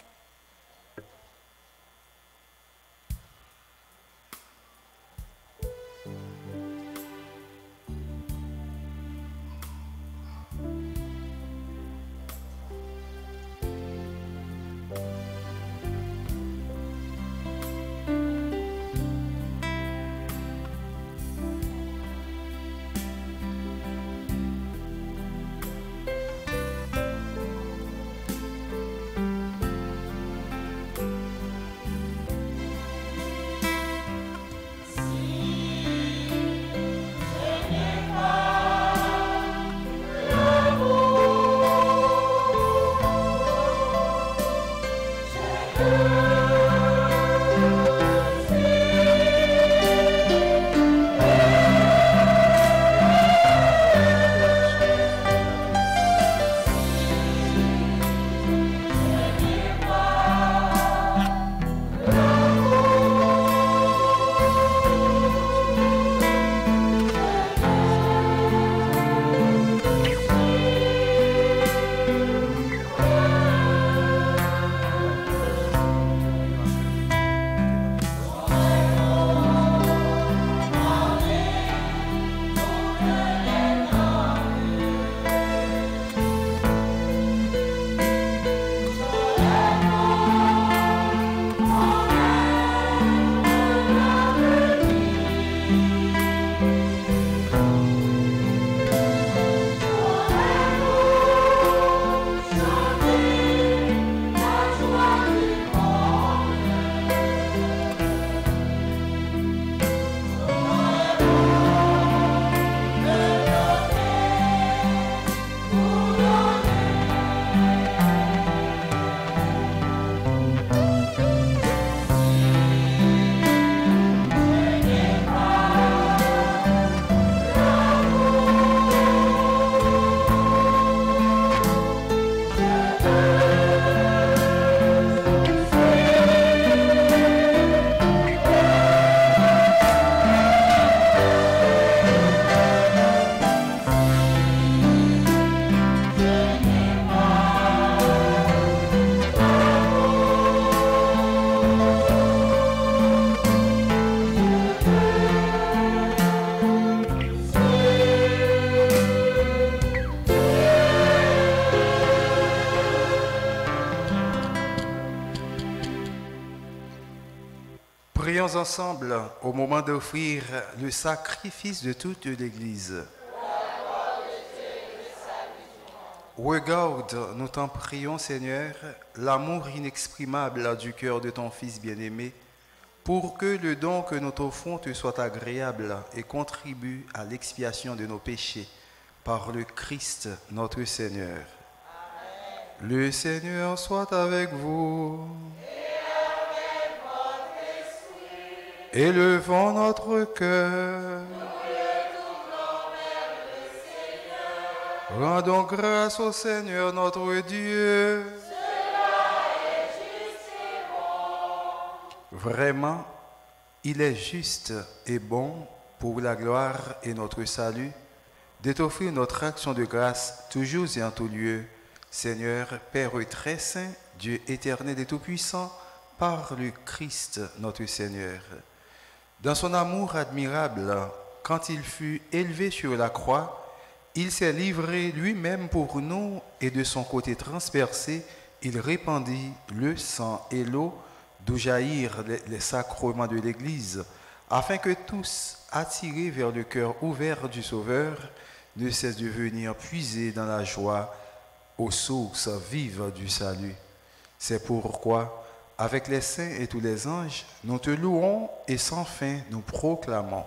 Prions ensemble au moment d'offrir le sacrifice de toute l'Église. Regarde, nous t'en prions, Seigneur, l'amour inexprimable du cœur de ton Fils bien-aimé, pour que le don que nous t'offrons te soit agréable et contribue à l'expiation de nos péchés par le Christ notre Seigneur. Amen. Le Seigneur soit avec vous. Et avec votre esprit. Élevons notre cœur. Rendons grâce au Seigneur notre Dieu. Cela est juste et bon. Vraiment, il est juste et bon pour la gloire et notre salut de t'offrir notre action de grâce toujours et en tout lieu, Seigneur, Père très saint, Dieu éternel et tout-puissant, par le Christ notre Seigneur. Dans son amour admirable, quand il fut élevé sur la croix, il s'est livré lui-même pour nous et de son côté transpercé, il répandit le sang et l'eau d'où jaillirent les sacrements de l'Église, afin que tous, attirés vers le cœur ouvert du Sauveur, ne cessent de venir puiser dans la joie aux sources vives du salut. C'est pourquoi, avec les saints et tous les anges, nous te louons et sans fin nous proclamons.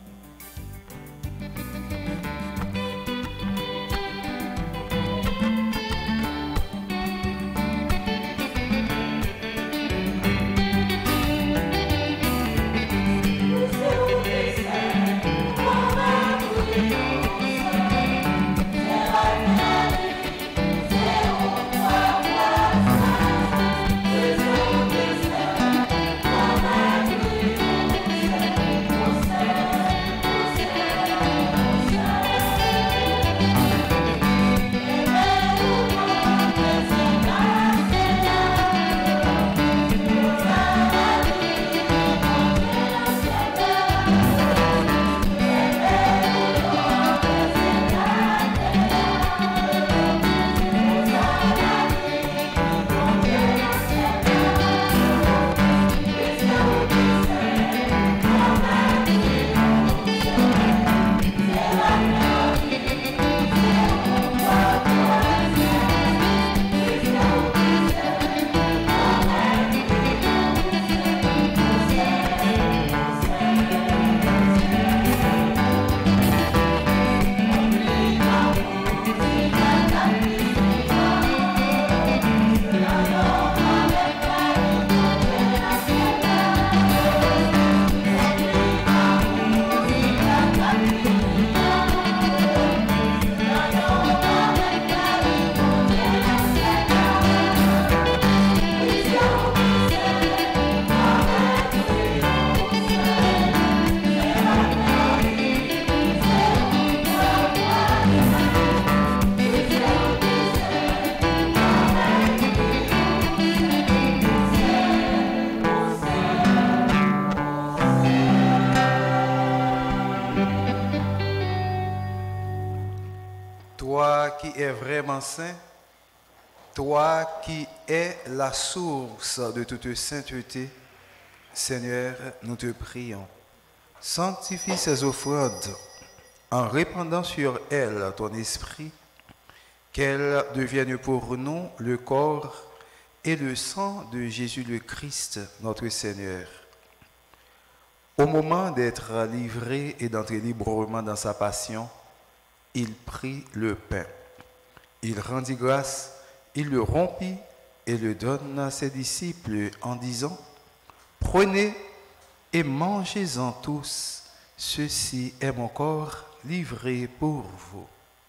Vraiment saint, toi qui es la source de toute sainteté, Seigneur, nous te prions. Sanctifie ces offrandes en répandant sur elles ton esprit, qu'elles deviennent pour nous le corps et le sang de Jésus le Christ, notre Seigneur. Au moment d'être livré et d'entrer librement dans sa passion, il prit le pain. Il rendit grâce, il le rompit et le donna à ses disciples en disant, « Prenez et mangez-en tous, ceci est mon corps livré pour vous. »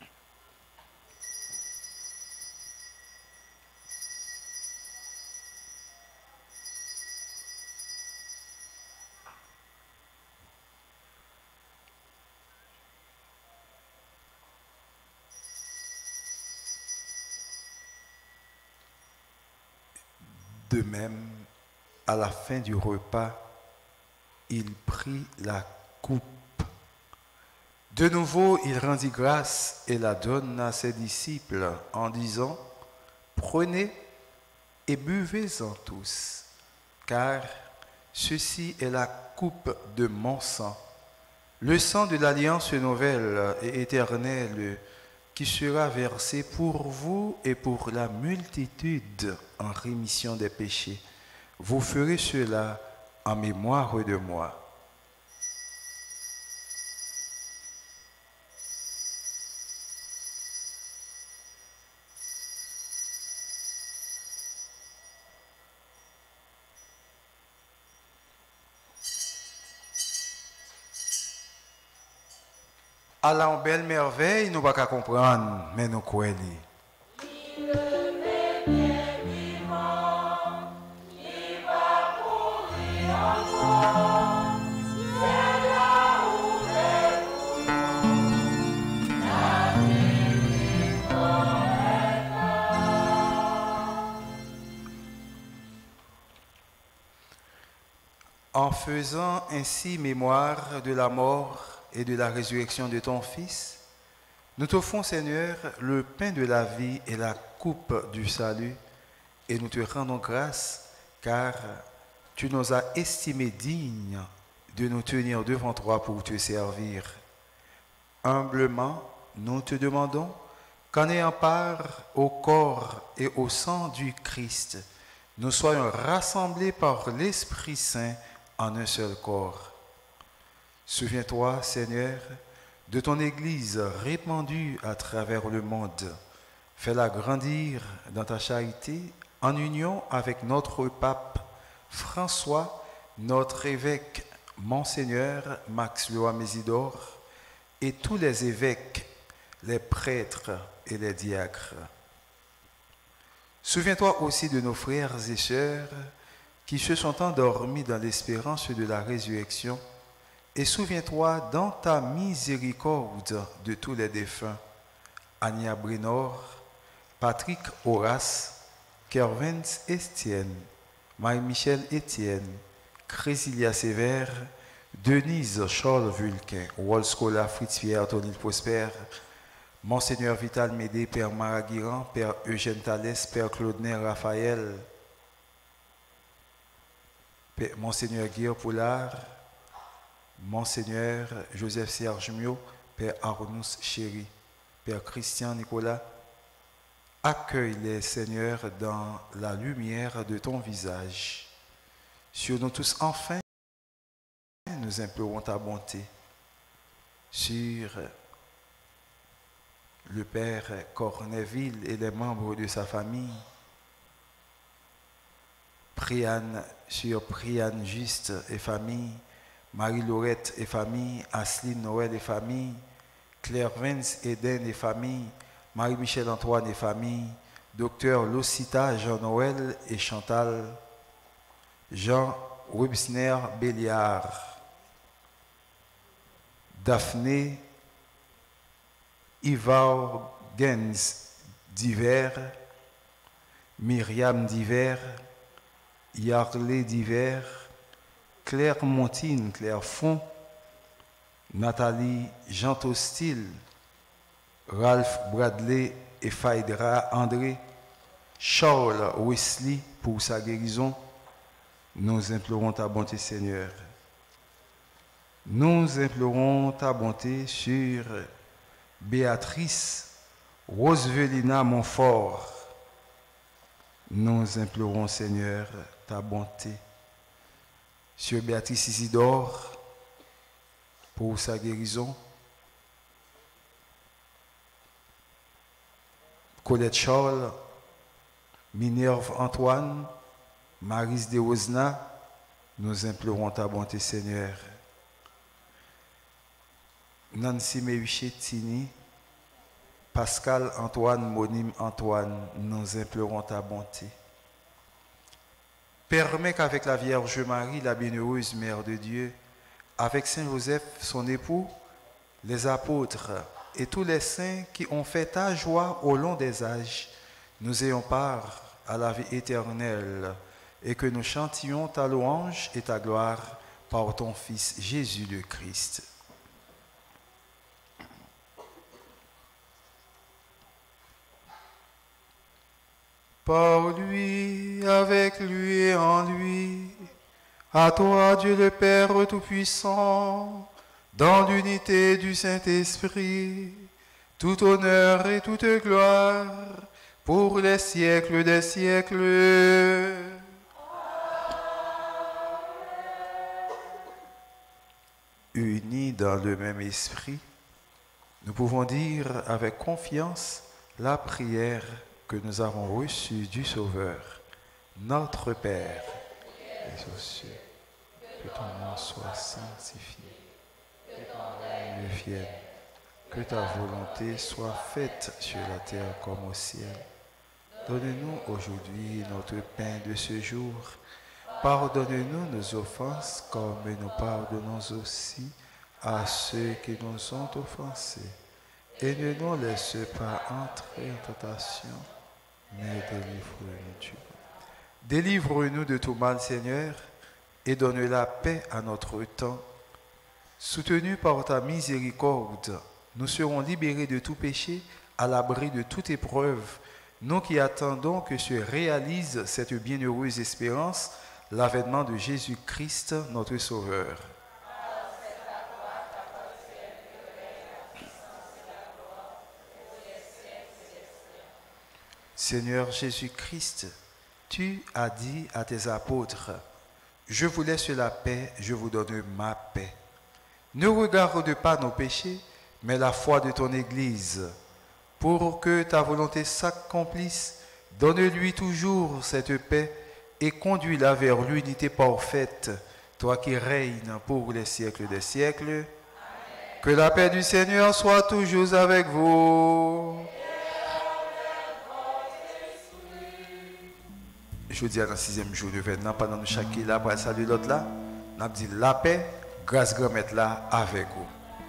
De même, à la fin du repas, il prit la coupe. De nouveau, il rendit grâce et la donna à ses disciples en disant, « Prenez et buvez-en tous, car Ceci est la coupe de mon sang, le sang de l'alliance nouvelle et éternelle qui sera versé pour vous et pour la multitude en rémission des péchés. Vous ferez cela en mémoire de moi. Allah en belle merveille, nous ne pouvons pas comprendre, mais nous croyons. En faisant ainsi mémoire de la mort et de la résurrection de ton Fils, nous t'offrons, Seigneur, le pain de la vie et la coupe du salut, et nous te rendons grâce, car tu nous as estimés dignes de nous tenir devant toi pour te servir. Humblement, nous te demandons qu'en ayant part au corps et au sang du Christ, nous soyons rassemblés par l'Esprit Saint en un seul corps. Souviens-toi, Seigneur, de ton Église répandue à travers le monde. Fais-la grandir dans ta charité en union avec notre pape François, notre évêque Monseigneur Max Loa Mésidor et tous les évêques, les prêtres et les diacres. Souviens-toi aussi de nos frères et sœurs qui se sont endormis dans l'espérance de la résurrection. Et souviens-toi dans ta miséricorde de tous les défunts, Ania Brinor, Patrick Horace, Kervens Estienne, Marie-Michel Etienne, Crésilia Sévère, Denise Charles Vulcain, Wolscola Fritz Pierre Tonil Prosper, Monseigneur Vital Médé, Père Maraguiran, Père Eugène Thalès, Père Claudenet Raphaël, Père Monseigneur Guillaume Poulard, Monseigneur Joseph Serge Mio, Père Arnous Chéri, Père Christian Nicolas, accueille les Seigneurs dans la lumière de ton visage. Sur nous tous, enfin, nous implorons ta bonté. Sur le Père Cornéville et les membres de sa famille, sur Priane Juste et famille, Marie-Laurette et famille, Asseline Noël et famille, Claire Vence Eden et famille, Marie-Michel Antoine et famille, Docteur Locita Jean-Noël et Chantal, Jean Websner Béliard, Daphné Ivar Gens Diver, Myriam Diver, Yarlé Diver, Claire Montine, Claire Font, Nathalie Jean Tostil, Ralph Bradley et Faïdra André, Charles Wesley pour sa guérison, nous implorons ta bonté, Seigneur. Nous implorons ta bonté sur Béatrice Rosevelina Montfort. Nous implorons, Seigneur, ta bonté sur Béatrice Isidore pour sa guérison, Colette Charles, Minerve Antoine, Marise de Osna, nous implorons ta bonté, Seigneur. Nancy Méhuchet-Tini, Pascal Antoine, Monime Antoine, nous implorons ta bonté. Permets qu'avec la Vierge Marie, la bienheureuse Mère de Dieu, avec Saint Joseph, son époux, les apôtres et tous les saints qui ont fait ta joie au long des âges, nous ayons part à la vie éternelle et que nous chantions ta louange et ta gloire par ton Fils Jésus le Christ. Par lui, avec lui et en lui, À toi, Dieu le Père Tout-Puissant, dans l'unité du Saint-Esprit, tout honneur et toute gloire pour les siècles des siècles. Unis dans le même esprit, nous pouvons dire avec confiance la prière que nous avons reçue du Sauveur. Notre Père, aux cieux, que ton nom soit sanctifié, que ton règne vienne, que ta volonté soit faite sur la terre comme au ciel. Donne-nous aujourd'hui notre pain de ce jour. Pardonne-nous nos offenses comme nous pardonnons aussi à ceux qui nous ont offensés. Et ne nous laisse pas entrer en tentation, mais délivre-nous du mal. Délivre-nous de tout mal, Seigneur, et donne la paix à notre temps. Soutenus par ta miséricorde, nous serons libérés de tout péché, à l'abri de toute épreuve, nous qui attendons que se réalise cette bienheureuse espérance, l'avènement de Jésus-Christ, notre Sauveur. Seigneur Jésus-Christ, tu as dit à tes apôtres, « Je vous laisse la paix, je vous donne ma paix. » Ne regarde pas nos péchés, mais la foi de ton Église. Pour que ta volonté s'accomplisse, donne-lui toujours cette paix et conduis-la vers l'unité parfaite, toi qui règnes pour les siècles des siècles. Amen. Que la paix du Seigneur soit toujours avec vous. Je dis à la 6e jour de Vénan, pendant nous chacun là, pour saluer l'autre là, nous avons dit la paix, grâce grand maître là, avec vous.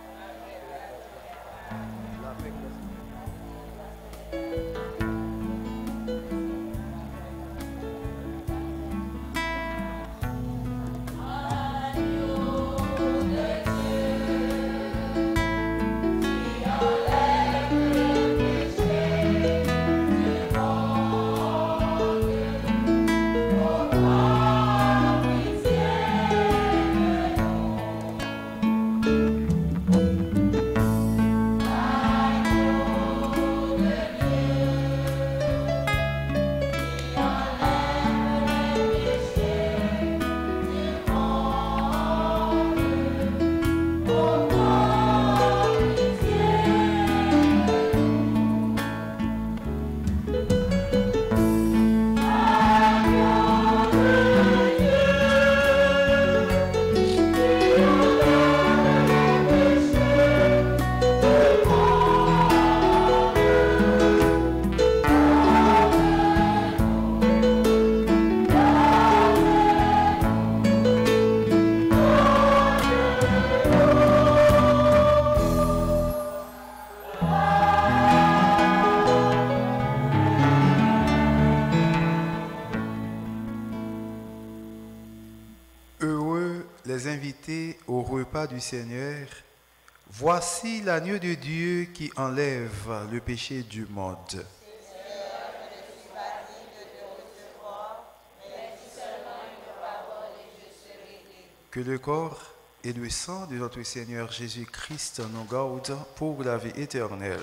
Au repas du Seigneur, voici l'agneau de Dieu qui enlève le péché du monde. Seigneur, je ne suis pas digne de te recevoir, mais dis seulement une parole et je serai guéri. Que le corps et le sang de notre Seigneur Jésus-Christ nous gardent pour la vie éternelle.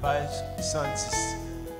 Page 110.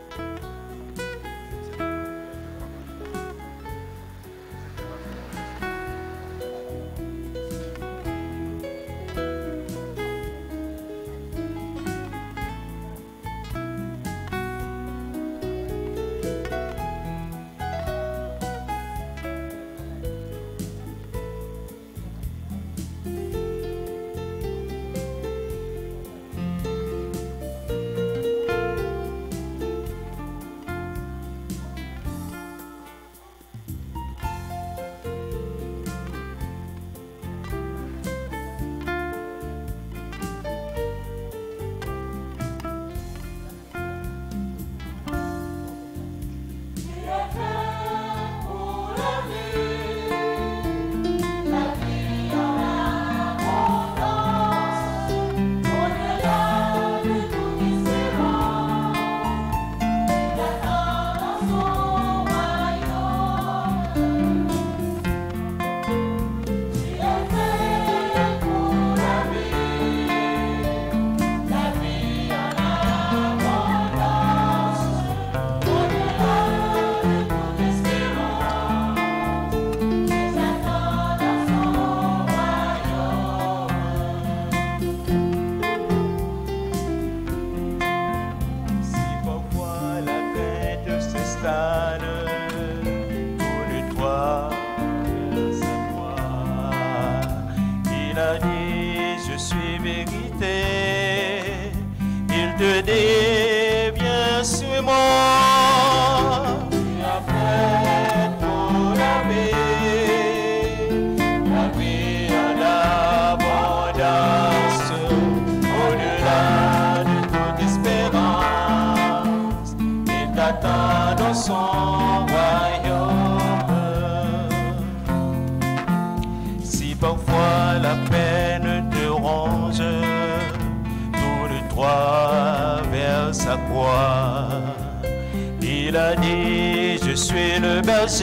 Il a dit, je suis le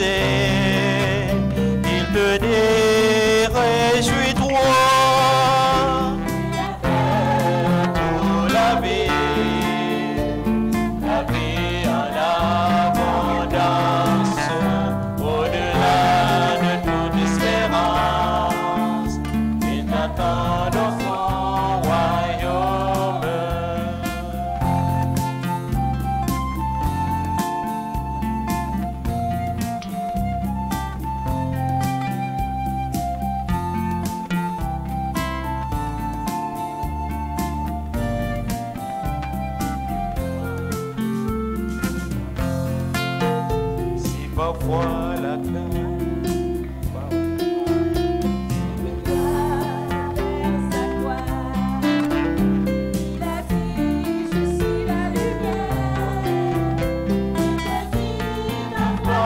berger. Il te dit, réjouis-toi. Pour la vie en abondance, au-delà de toute espérance, il t'attend dans son royaume. Parfois la crainte, Il a dit, je suis la lumière. Il a dit, la foi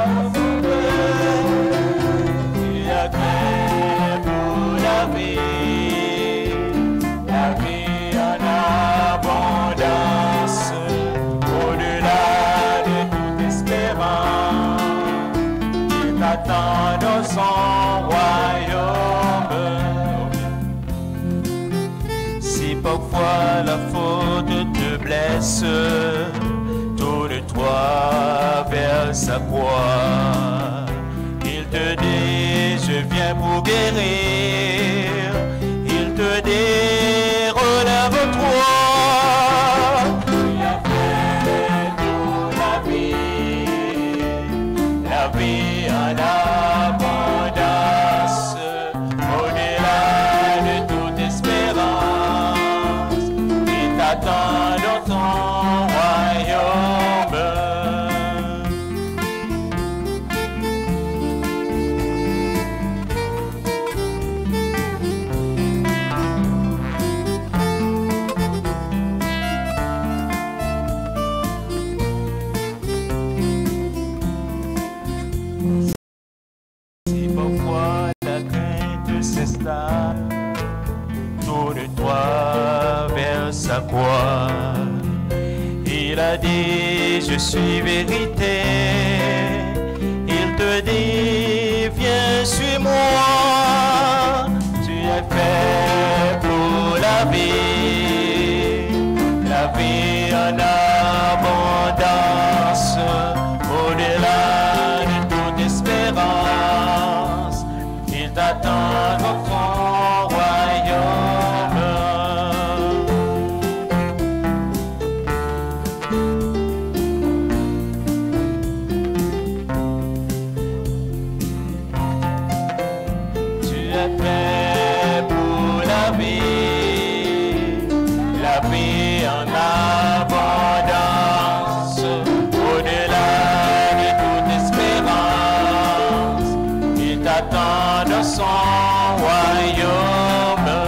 tu as créé pour la vie en abondance, au-delà de toute espérance. T'attends dans son royaume. Si parfois la faute te blesse, tourne-toi vers sa croix. Il te dit, je viens pour guérir. Il te dit, relève-toi. Tu as fait pour la vie en abondance, au-delà de toute espérance, il t'attend dans ton royaume. Tourne-toi vers sa croix. Il a dit, je suis vérité. Il te dit, viens, suis-moi. Tu es fait pour la vie en la vie en abondance, au-delà de toute espérance. Il t'attend dans son royaume.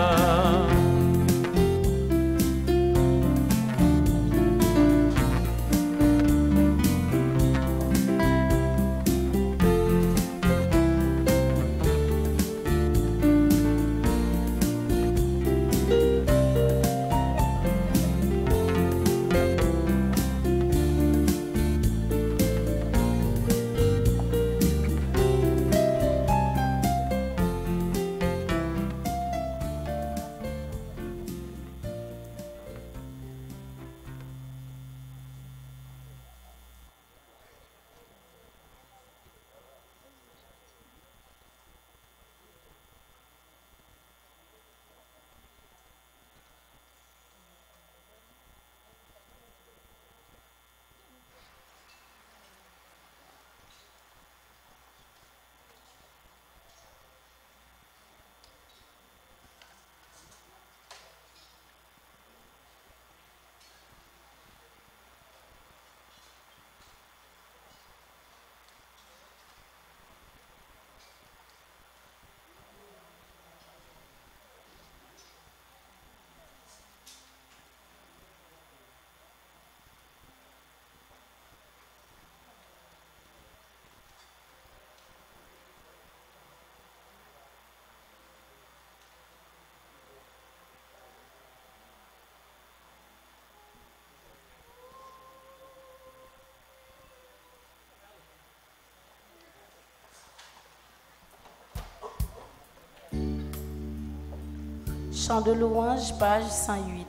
Chant de louange, page 108.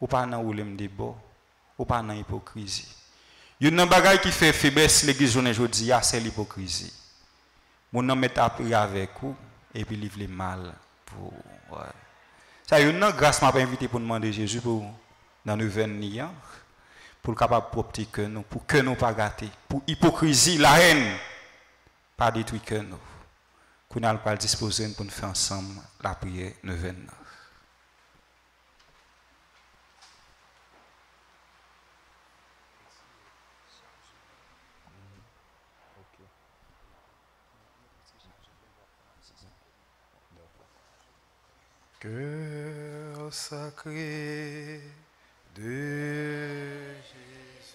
pas dans ou l'aime débat, ou pas dans hypocrisie. Une nan bagay qui fait faiblesse l'église journée aujourd'hui, c'est l'hypocrisie. Mon nan met appris avec vous et puis livre mal pour ouais. Ça une nan grâce m'a pas invité pour demander Jésus pour dans le venir pour capable propter que nous pour que nous pas gâter, pour hypocrisie, la haine pas détruire que nous. Qu'on a pas disposer pour nous faire ensemble la prière 9. Cœur sacré de Jésus.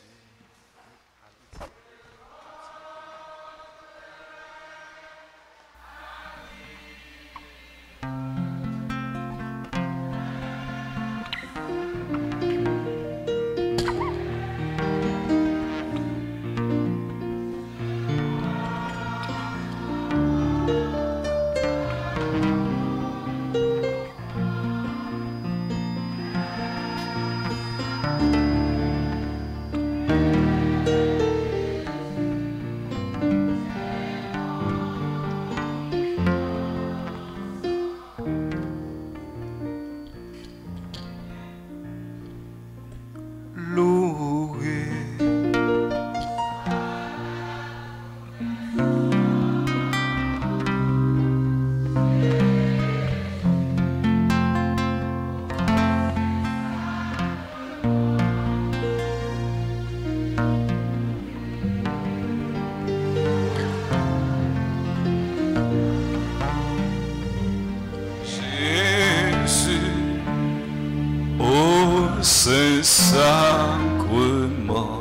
Saint-Sacrement,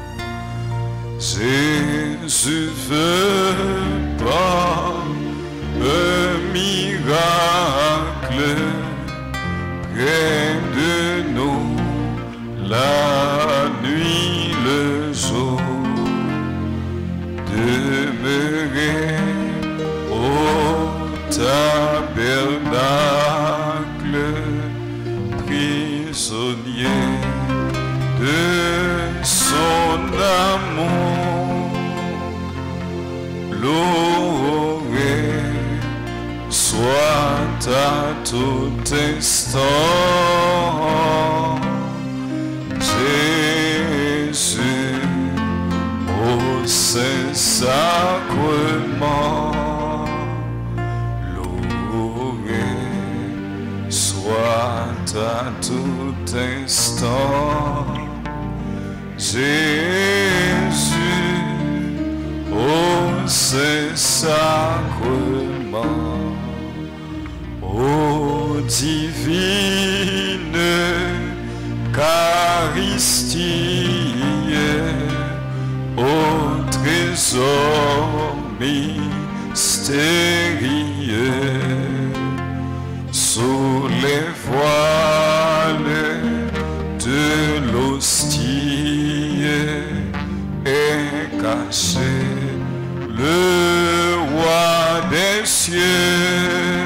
Jésus veut par un miracle près de nous, la nuit, le jour, demeurer au tabernacle, prisonnier de son amour, loué soit à tout instant Jésus au Saint-Sacrement, loué soit à tout instant Jésus au Saint-Sacrement, ô divine Eucharistie, ô trésor mystérieux, sous les voiles de l'hostie est caché le roi des cieux,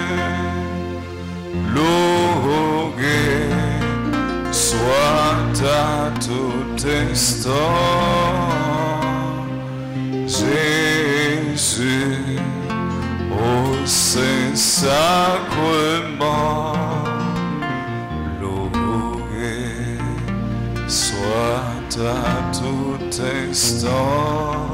loué soit à tout instant Jésus au Saint-Sacrement, loué soit à tout instant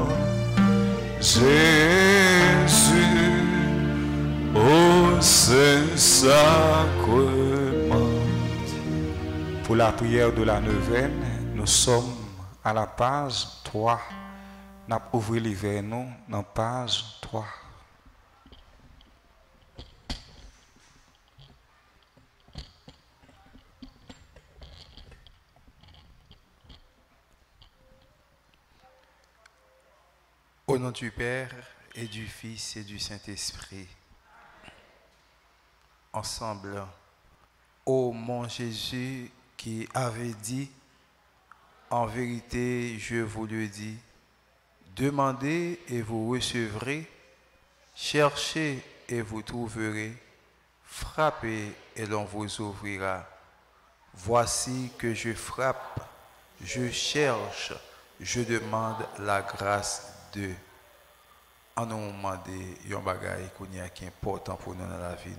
Jésus au Saint-Sacrement. Pour la prière de la neuvaine, nous sommes à la page 3. Nous avons ouvert les vers nous dans la page 3. Au nom du Père et du Fils et du Saint-Esprit, ensemble, ô mon Jésus qui avait dit, en vérité, je vous le dis, demandez et vous recevrez, cherchez et vous trouverez, frappez et l'on vous ouvrira. Voici que je frappe, je cherche, je demande la grâce de. En nous demander un bagage qui est important pour nous dans la vie.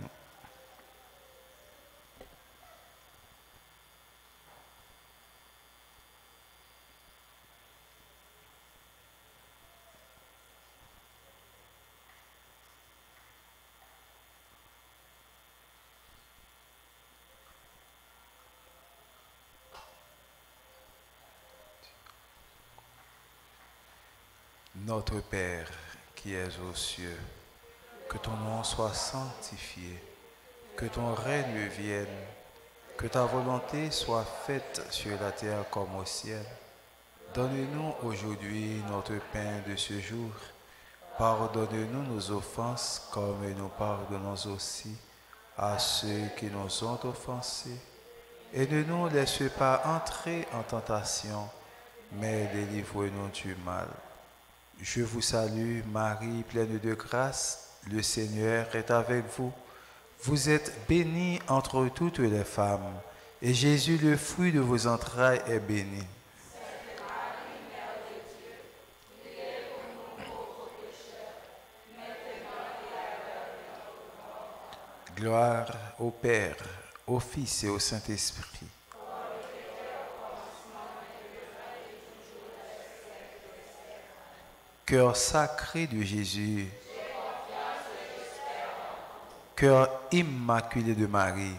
Notre Père qui es aux cieux, que ton nom soit sanctifié, que ton règne vienne, que ta volonté soit faite sur la terre comme au ciel. Donne-nous aujourd'hui notre pain de ce jour. Pardonne-nous nos offenses comme nous pardonnons aussi à ceux qui nous ont offensés. Et ne nous laisse pas entrer en tentation, mais délivre-nous du mal. Je vous salue, Marie, pleine de grâce, le Seigneur est avec vous. Vous êtes bénie entre toutes les femmes, et Jésus, le fruit de vos entrailles, est béni. Gloire au Père, au Fils et au Saint-Esprit. Cœur sacré de Jésus, cœur immaculé de Marie,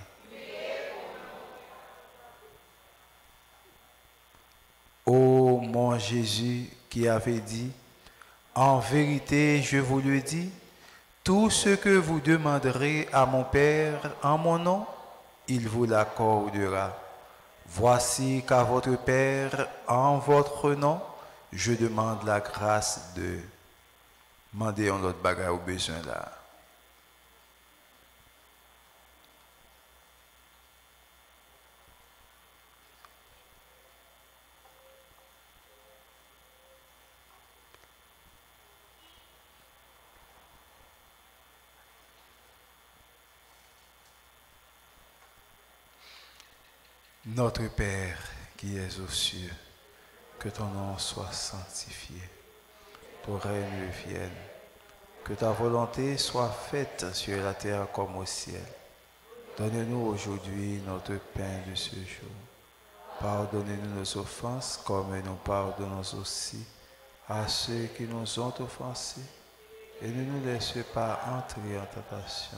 ô mon Jésus qui avait dit, en vérité je vous le dis, tout ce que vous demanderez à mon Père en mon nom, il vous l'accordera. Voici qu'à votre Père, en votre nom, je demande la grâce de demander un autre bagage au besoin là. Notre Père qui es aux cieux, que ton nom soit sanctifié, ton règne vienne, que ta volonté soit faite sur la terre comme au ciel. Donne-nous aujourd'hui notre pain de ce jour. Pardonnez-nous nos offenses comme nous pardonnons aussi à ceux qui nous ont offensés. Et ne nous laisse pas entrer en tentation.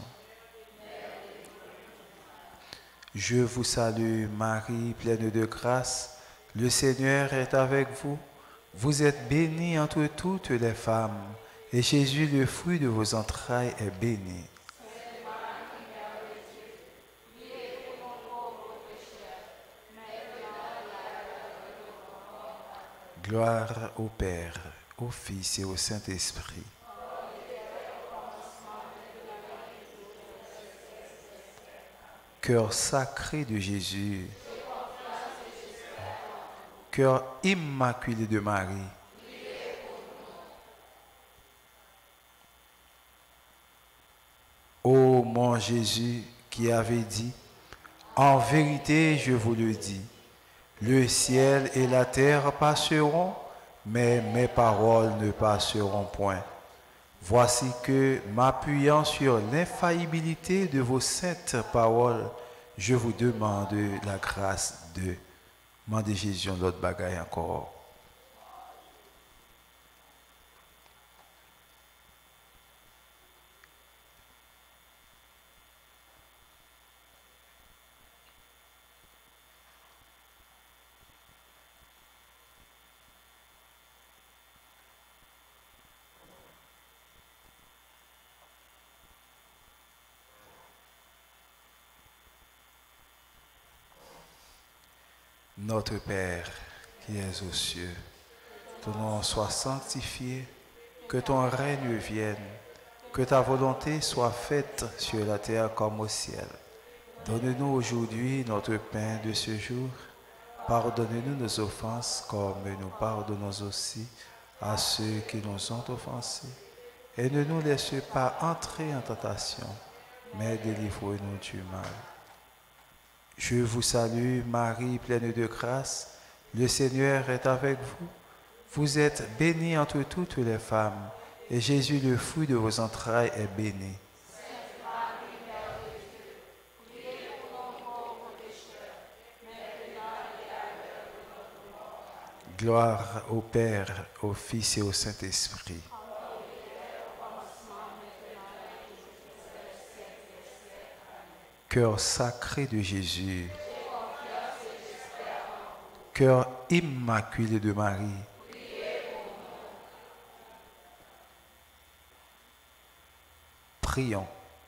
Je vous salue, Marie, pleine de grâce. Le Seigneur est avec vous. Vous êtes bénie entre toutes les femmes, et Jésus, le fruit de vos entrailles, est béni. Gloire au Père, au Fils et au Saint-Esprit. Cœur sacré de Jésus, cœur immaculé de Marie, ô mon Jésus qui avait dit, en vérité je vous le dis, le ciel et la terre passeront, mais mes paroles ne passeront point. Voici que, m'appuyant sur l'infaillibilité de vos saintes paroles, je vous demande la grâce de demander Jésus l'autre bagaille encore. Notre Père qui es aux cieux, ton nom soit sanctifié, que ton règne vienne, que ta volonté soit faite sur la terre comme au ciel. Donne-nous aujourd'hui notre pain de ce jour. Pardonne-nous nos offenses comme nous pardonnons aussi à ceux qui nous ont offensés. Et ne nous laisse pas entrer en tentation, mais délivre-nous du mal. Je vous salue, Marie, pleine de grâce. Le Seigneur est avec vous. Vous êtes bénie entre toutes les femmes, et Jésus, le fruit de vos entrailles, est béni. Gloire au Père, au Fils et au Saint-Esprit. Cœur sacré de Jésus, cœur immaculé de Marie, prions.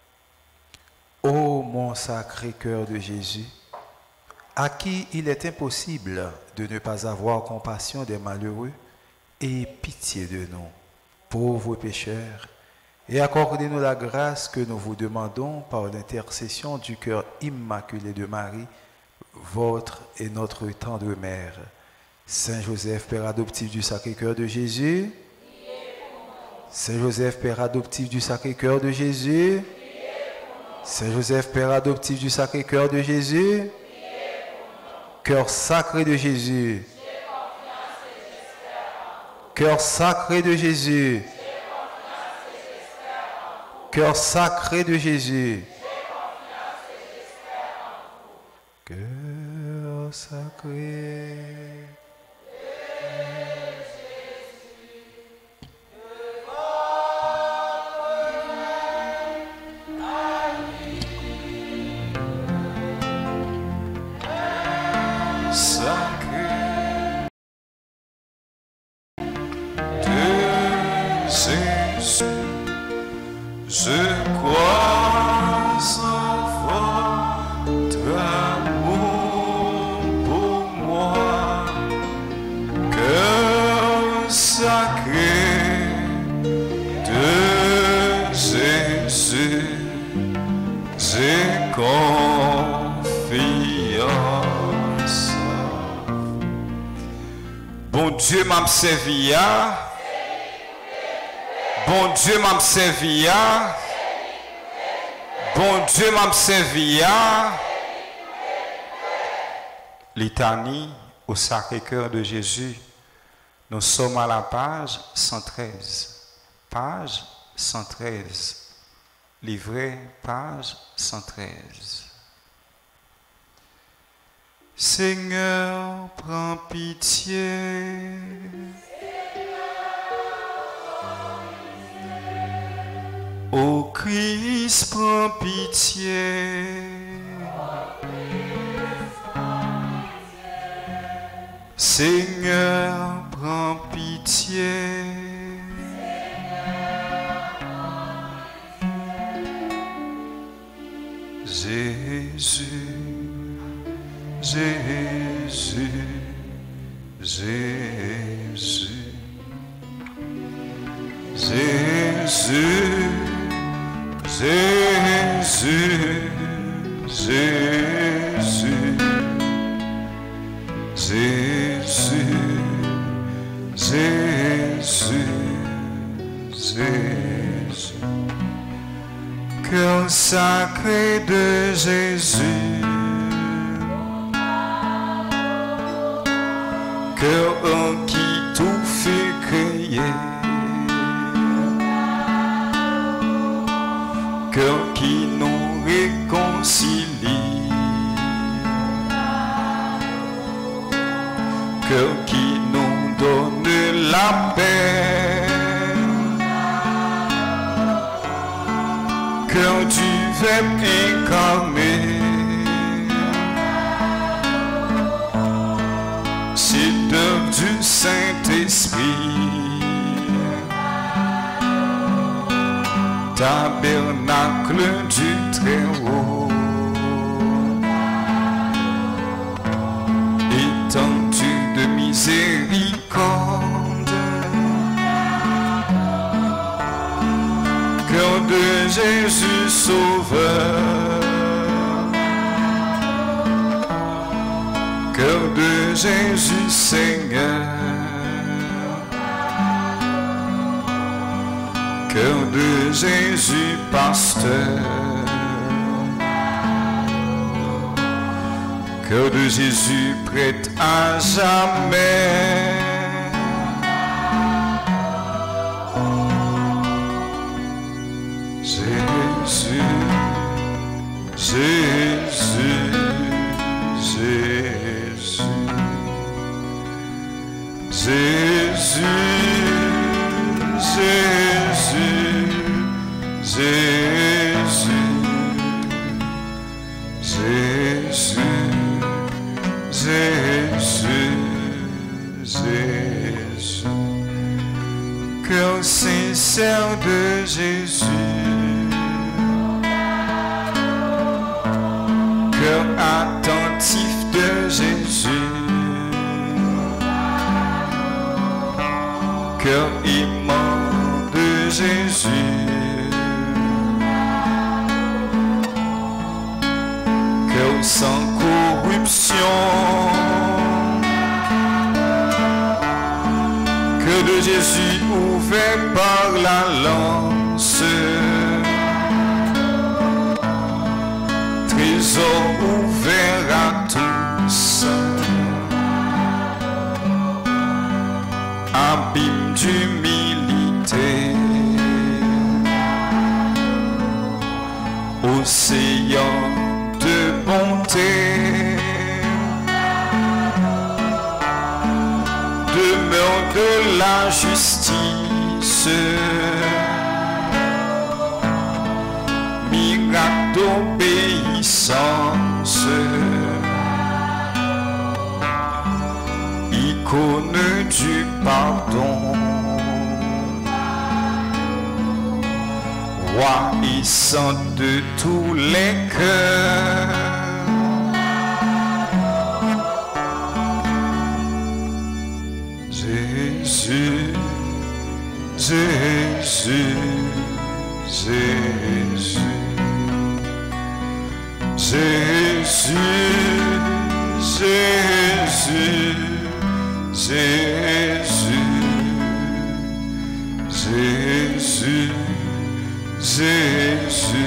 Ô mon sacré cœur de Jésus, à qui il est impossible de ne pas avoir compassion des malheureux, aie pitié de nous, pauvres pécheurs, et accordez-nous la grâce que nous vous demandons par l'intercession du cœur immaculé de Marie, votre et notre tendre mère. Saint Joseph, Père adoptif du Sacré-Cœur de Jésus, Saint Joseph, Père adoptif du Sacré-Cœur de Jésus, Saint Joseph, Père adoptif du Sacré-Cœur de Jésus, Cœur sacré de Jésus, Cœur sacré de Jésus, Cœur sacré de Jésus, Cœur sacré. Je crois en votre amour pour moi, cœur sacré de Jésus, j'ai confiance. Bon Dieu m'a servi à. Bon Dieu m'a servi à. Bon Dieu m'a servi à. Litanie au Sacré-Cœur de Jésus. Nous sommes à la page 113. Page 113. Livret, page 113. Seigneur, prends pitié. Ô Christ, prends pitié. Seigneur, prends pitié. Jésus, Jésus, Jésus, Jésus. Jésus, Jésus, Jésus, Jésus, Jésus, cœur sacré de Jésus, cœur en qui tout fait créer. Cœur qui nous réconcilie, cœur qui nous donne la paix, cœur du Verbe incarné, c'est l'œuvre du Saint-Esprit. Tabernacle du Très-Haut, étendue de miséricorde, cœur de Jésus Sauveur, cœur de Jésus Seigneur, cœur de Jésus Pasteur, Cœur de Jésus prête à jamais. Jésus, Jésus, Jésus, Jésus, Jésus, Jésus, Jésus, Jésus, Jésus, cœur sincère de Jésus, cœur attentif de Jésus, cœur aimant de Jésus, cœur sans corruption, cœur de Jésus ouvert par la lance, trésor ouvert à tous, abîme d'humilité, océan de bonté, demeure de la justice, miracle d'obéissance, icône du pardon, roi et saint de tous les cœurs. Jésus, Jésus, Jésus, Jésus, Jésus, Jésus, Jésus, Jésus,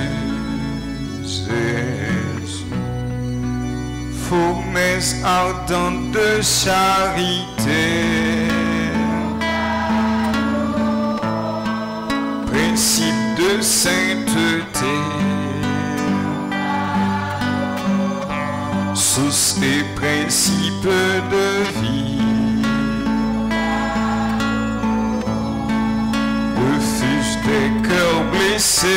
Jésus, fournaise ardente de charité, principe de sainteté, source et principe de vie, refuge des cœurs blessés,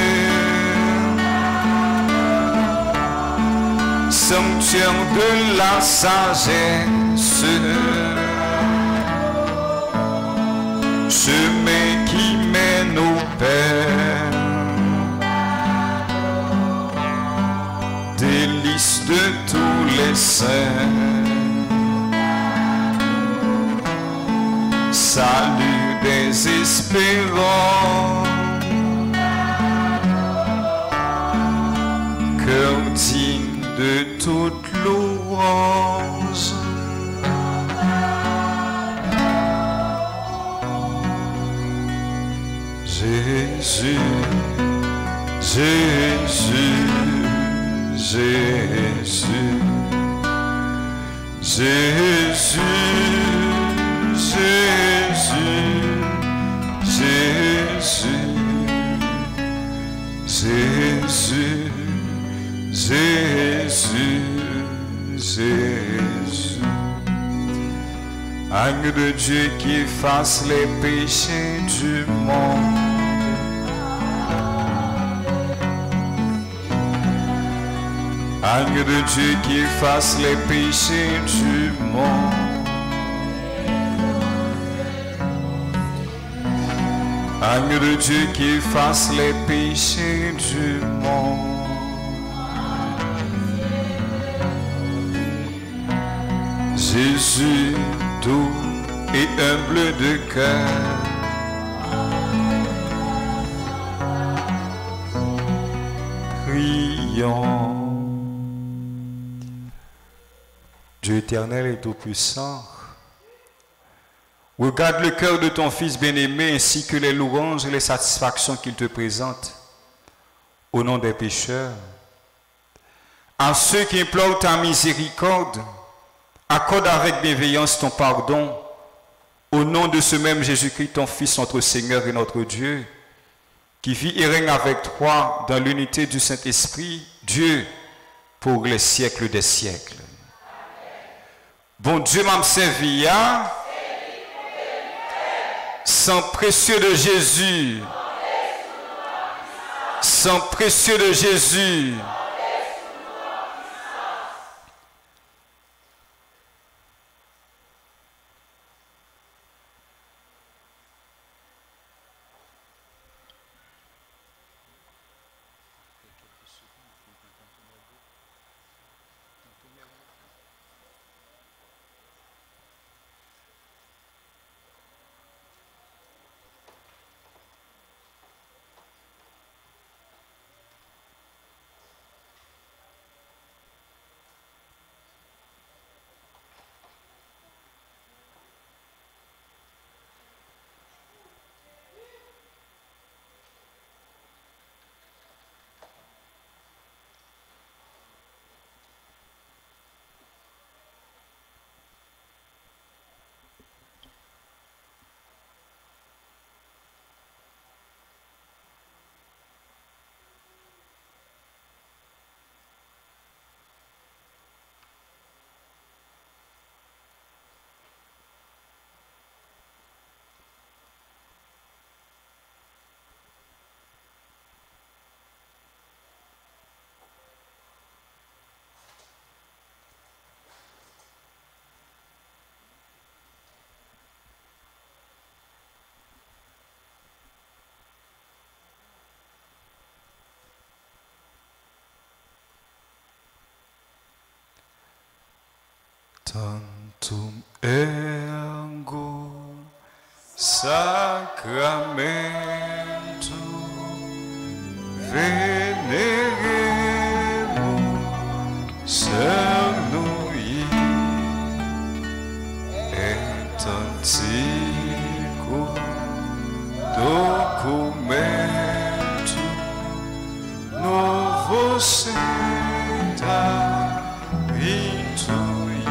sanctuaire de la sagesse, chemin qui mène au Père, délice de tous les saints, salut des espérants, cœur digne de toute louange. Jésus, Jésus, Jésus, Jésus, Jésus, Jésus, Jésus, Jésus, agneau de Dieu qui efface les péchés du monde. Agneau de Dieu qui efface les péchés du monde. Agneau de Dieu qui efface les péchés du monde. Jésus, doux et humble de cœur, prions. Dieu éternel et tout-puissant, regarde le cœur de ton Fils bien-aimé ainsi que les louanges et les satisfactions qu'il te présente au nom des pécheurs. À ceux qui implorent ta miséricorde, accorde avec bienveillance ton pardon. Au nom de ce même Jésus-Christ, ton Fils, notre Seigneur et notre Dieu, qui vit et règne avec toi dans l'unité du Saint-Esprit, Dieu, pour les siècles des siècles. Bon Dieu m'a servi, sang précieux de Jésus, sang précieux de Jésus. Tantum ergo sacramentum veneremus cernui et antiquum documentum novos intui.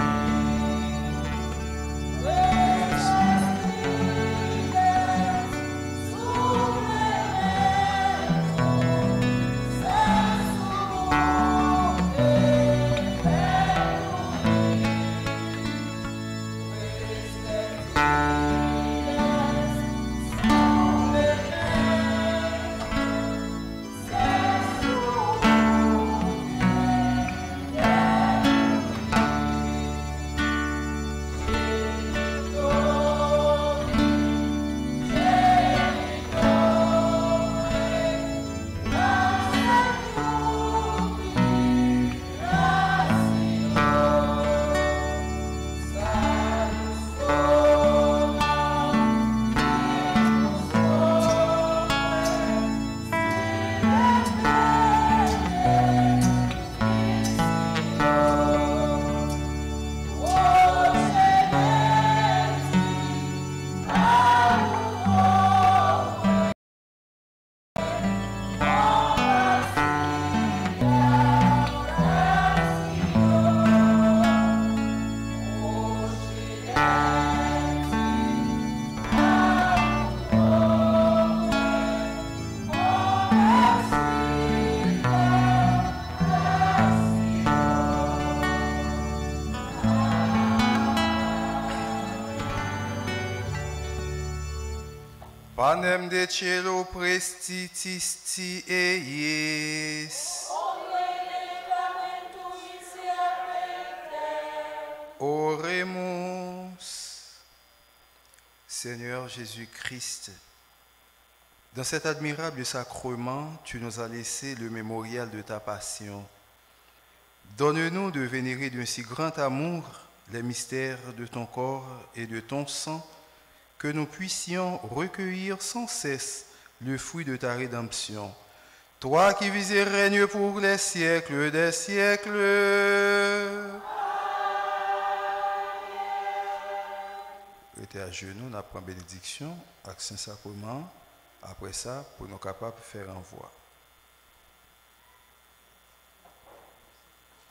Panem de cielo prestitisti eies. Oremus. Seigneur Jésus-Christ, dans cet admirable sacrement, tu nous as laissé le mémorial de ta passion. Donne-nous de vénérer d'un si grand amour les mystères de ton corps et de ton sang, que nous puissions recueillir sans cesse le fruit de ta rédemption. Toi qui vis et règnes pour les siècles des siècles. Restez à genoux, nous apprenons bénédiction, avec Saint-Sacrement. Après ça, pour nous capables de faire un voix.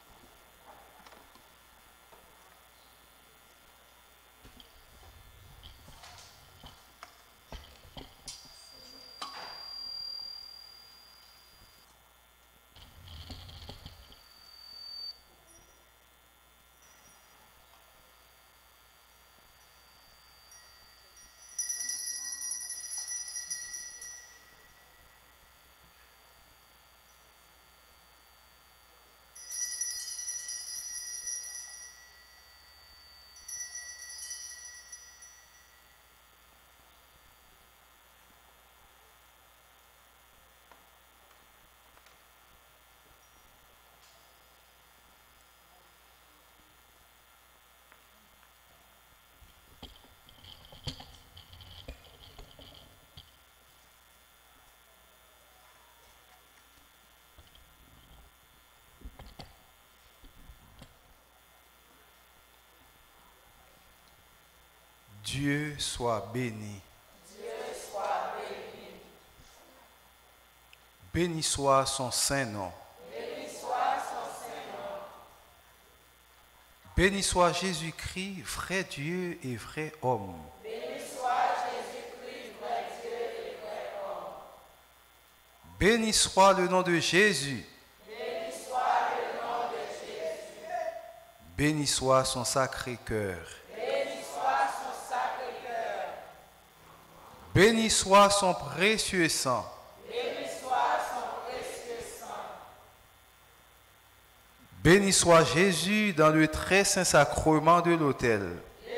Dieu soit béni. Béni soit son saint nom. Béni soit Jésus-Christ, vrai Dieu et vrai homme. Béni soit le nom de Jésus. Béni soit son sacré cœur. Béni soit son précieux sang. Béni soit Jésus dans le très saint sacrement de l'autel.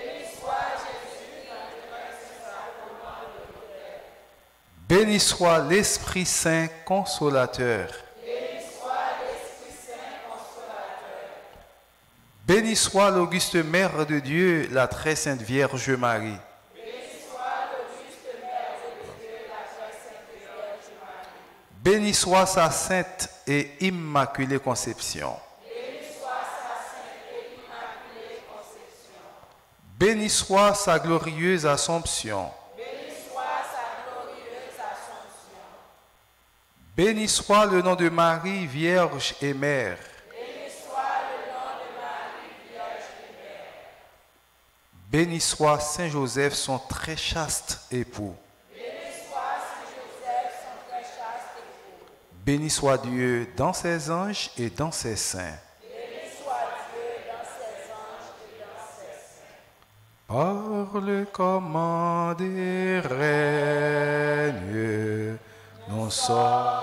Béni soit l'Esprit Saint consolateur. Béni soit l'auguste Mère de Dieu, la très sainte Vierge Marie. Béni soit sa sainte et immaculée conception. Béni soit sa glorieuse Assomption. Béni soit le nom de Marie, Vierge et Mère. Béni soit Saint Joseph, son très chaste époux. Béni soit Dieu dans ses anges et dans ses saints. Par le commandé règne, nous sommes.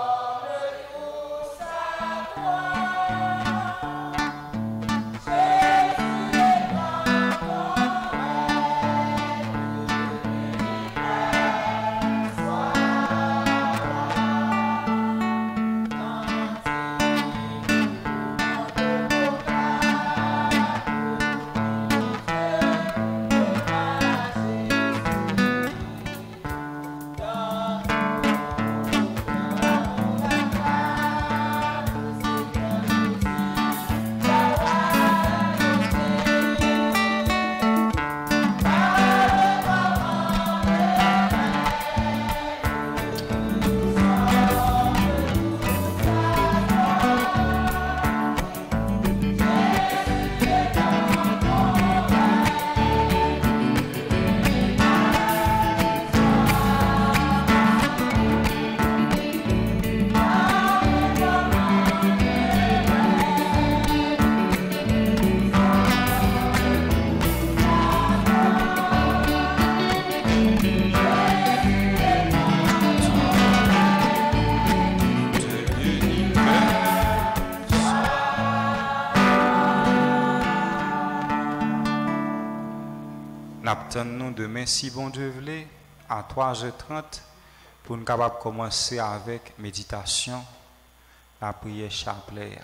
Nous demain, si bon Dieu voulait, à 3h30, pour nous capables commencer avec méditation, la prière chapelet.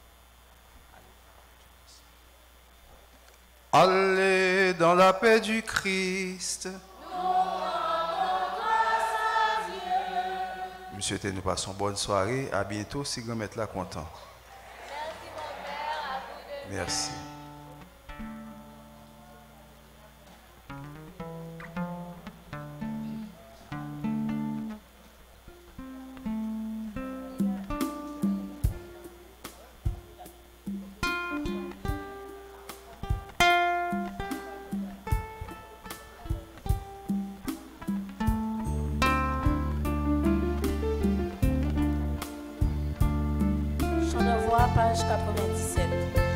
Allez dans la paix du Christ. Monsieur, nous passons bonne soirée. À bientôt si vous êtes là content. Merci. Chant de voix, page 97.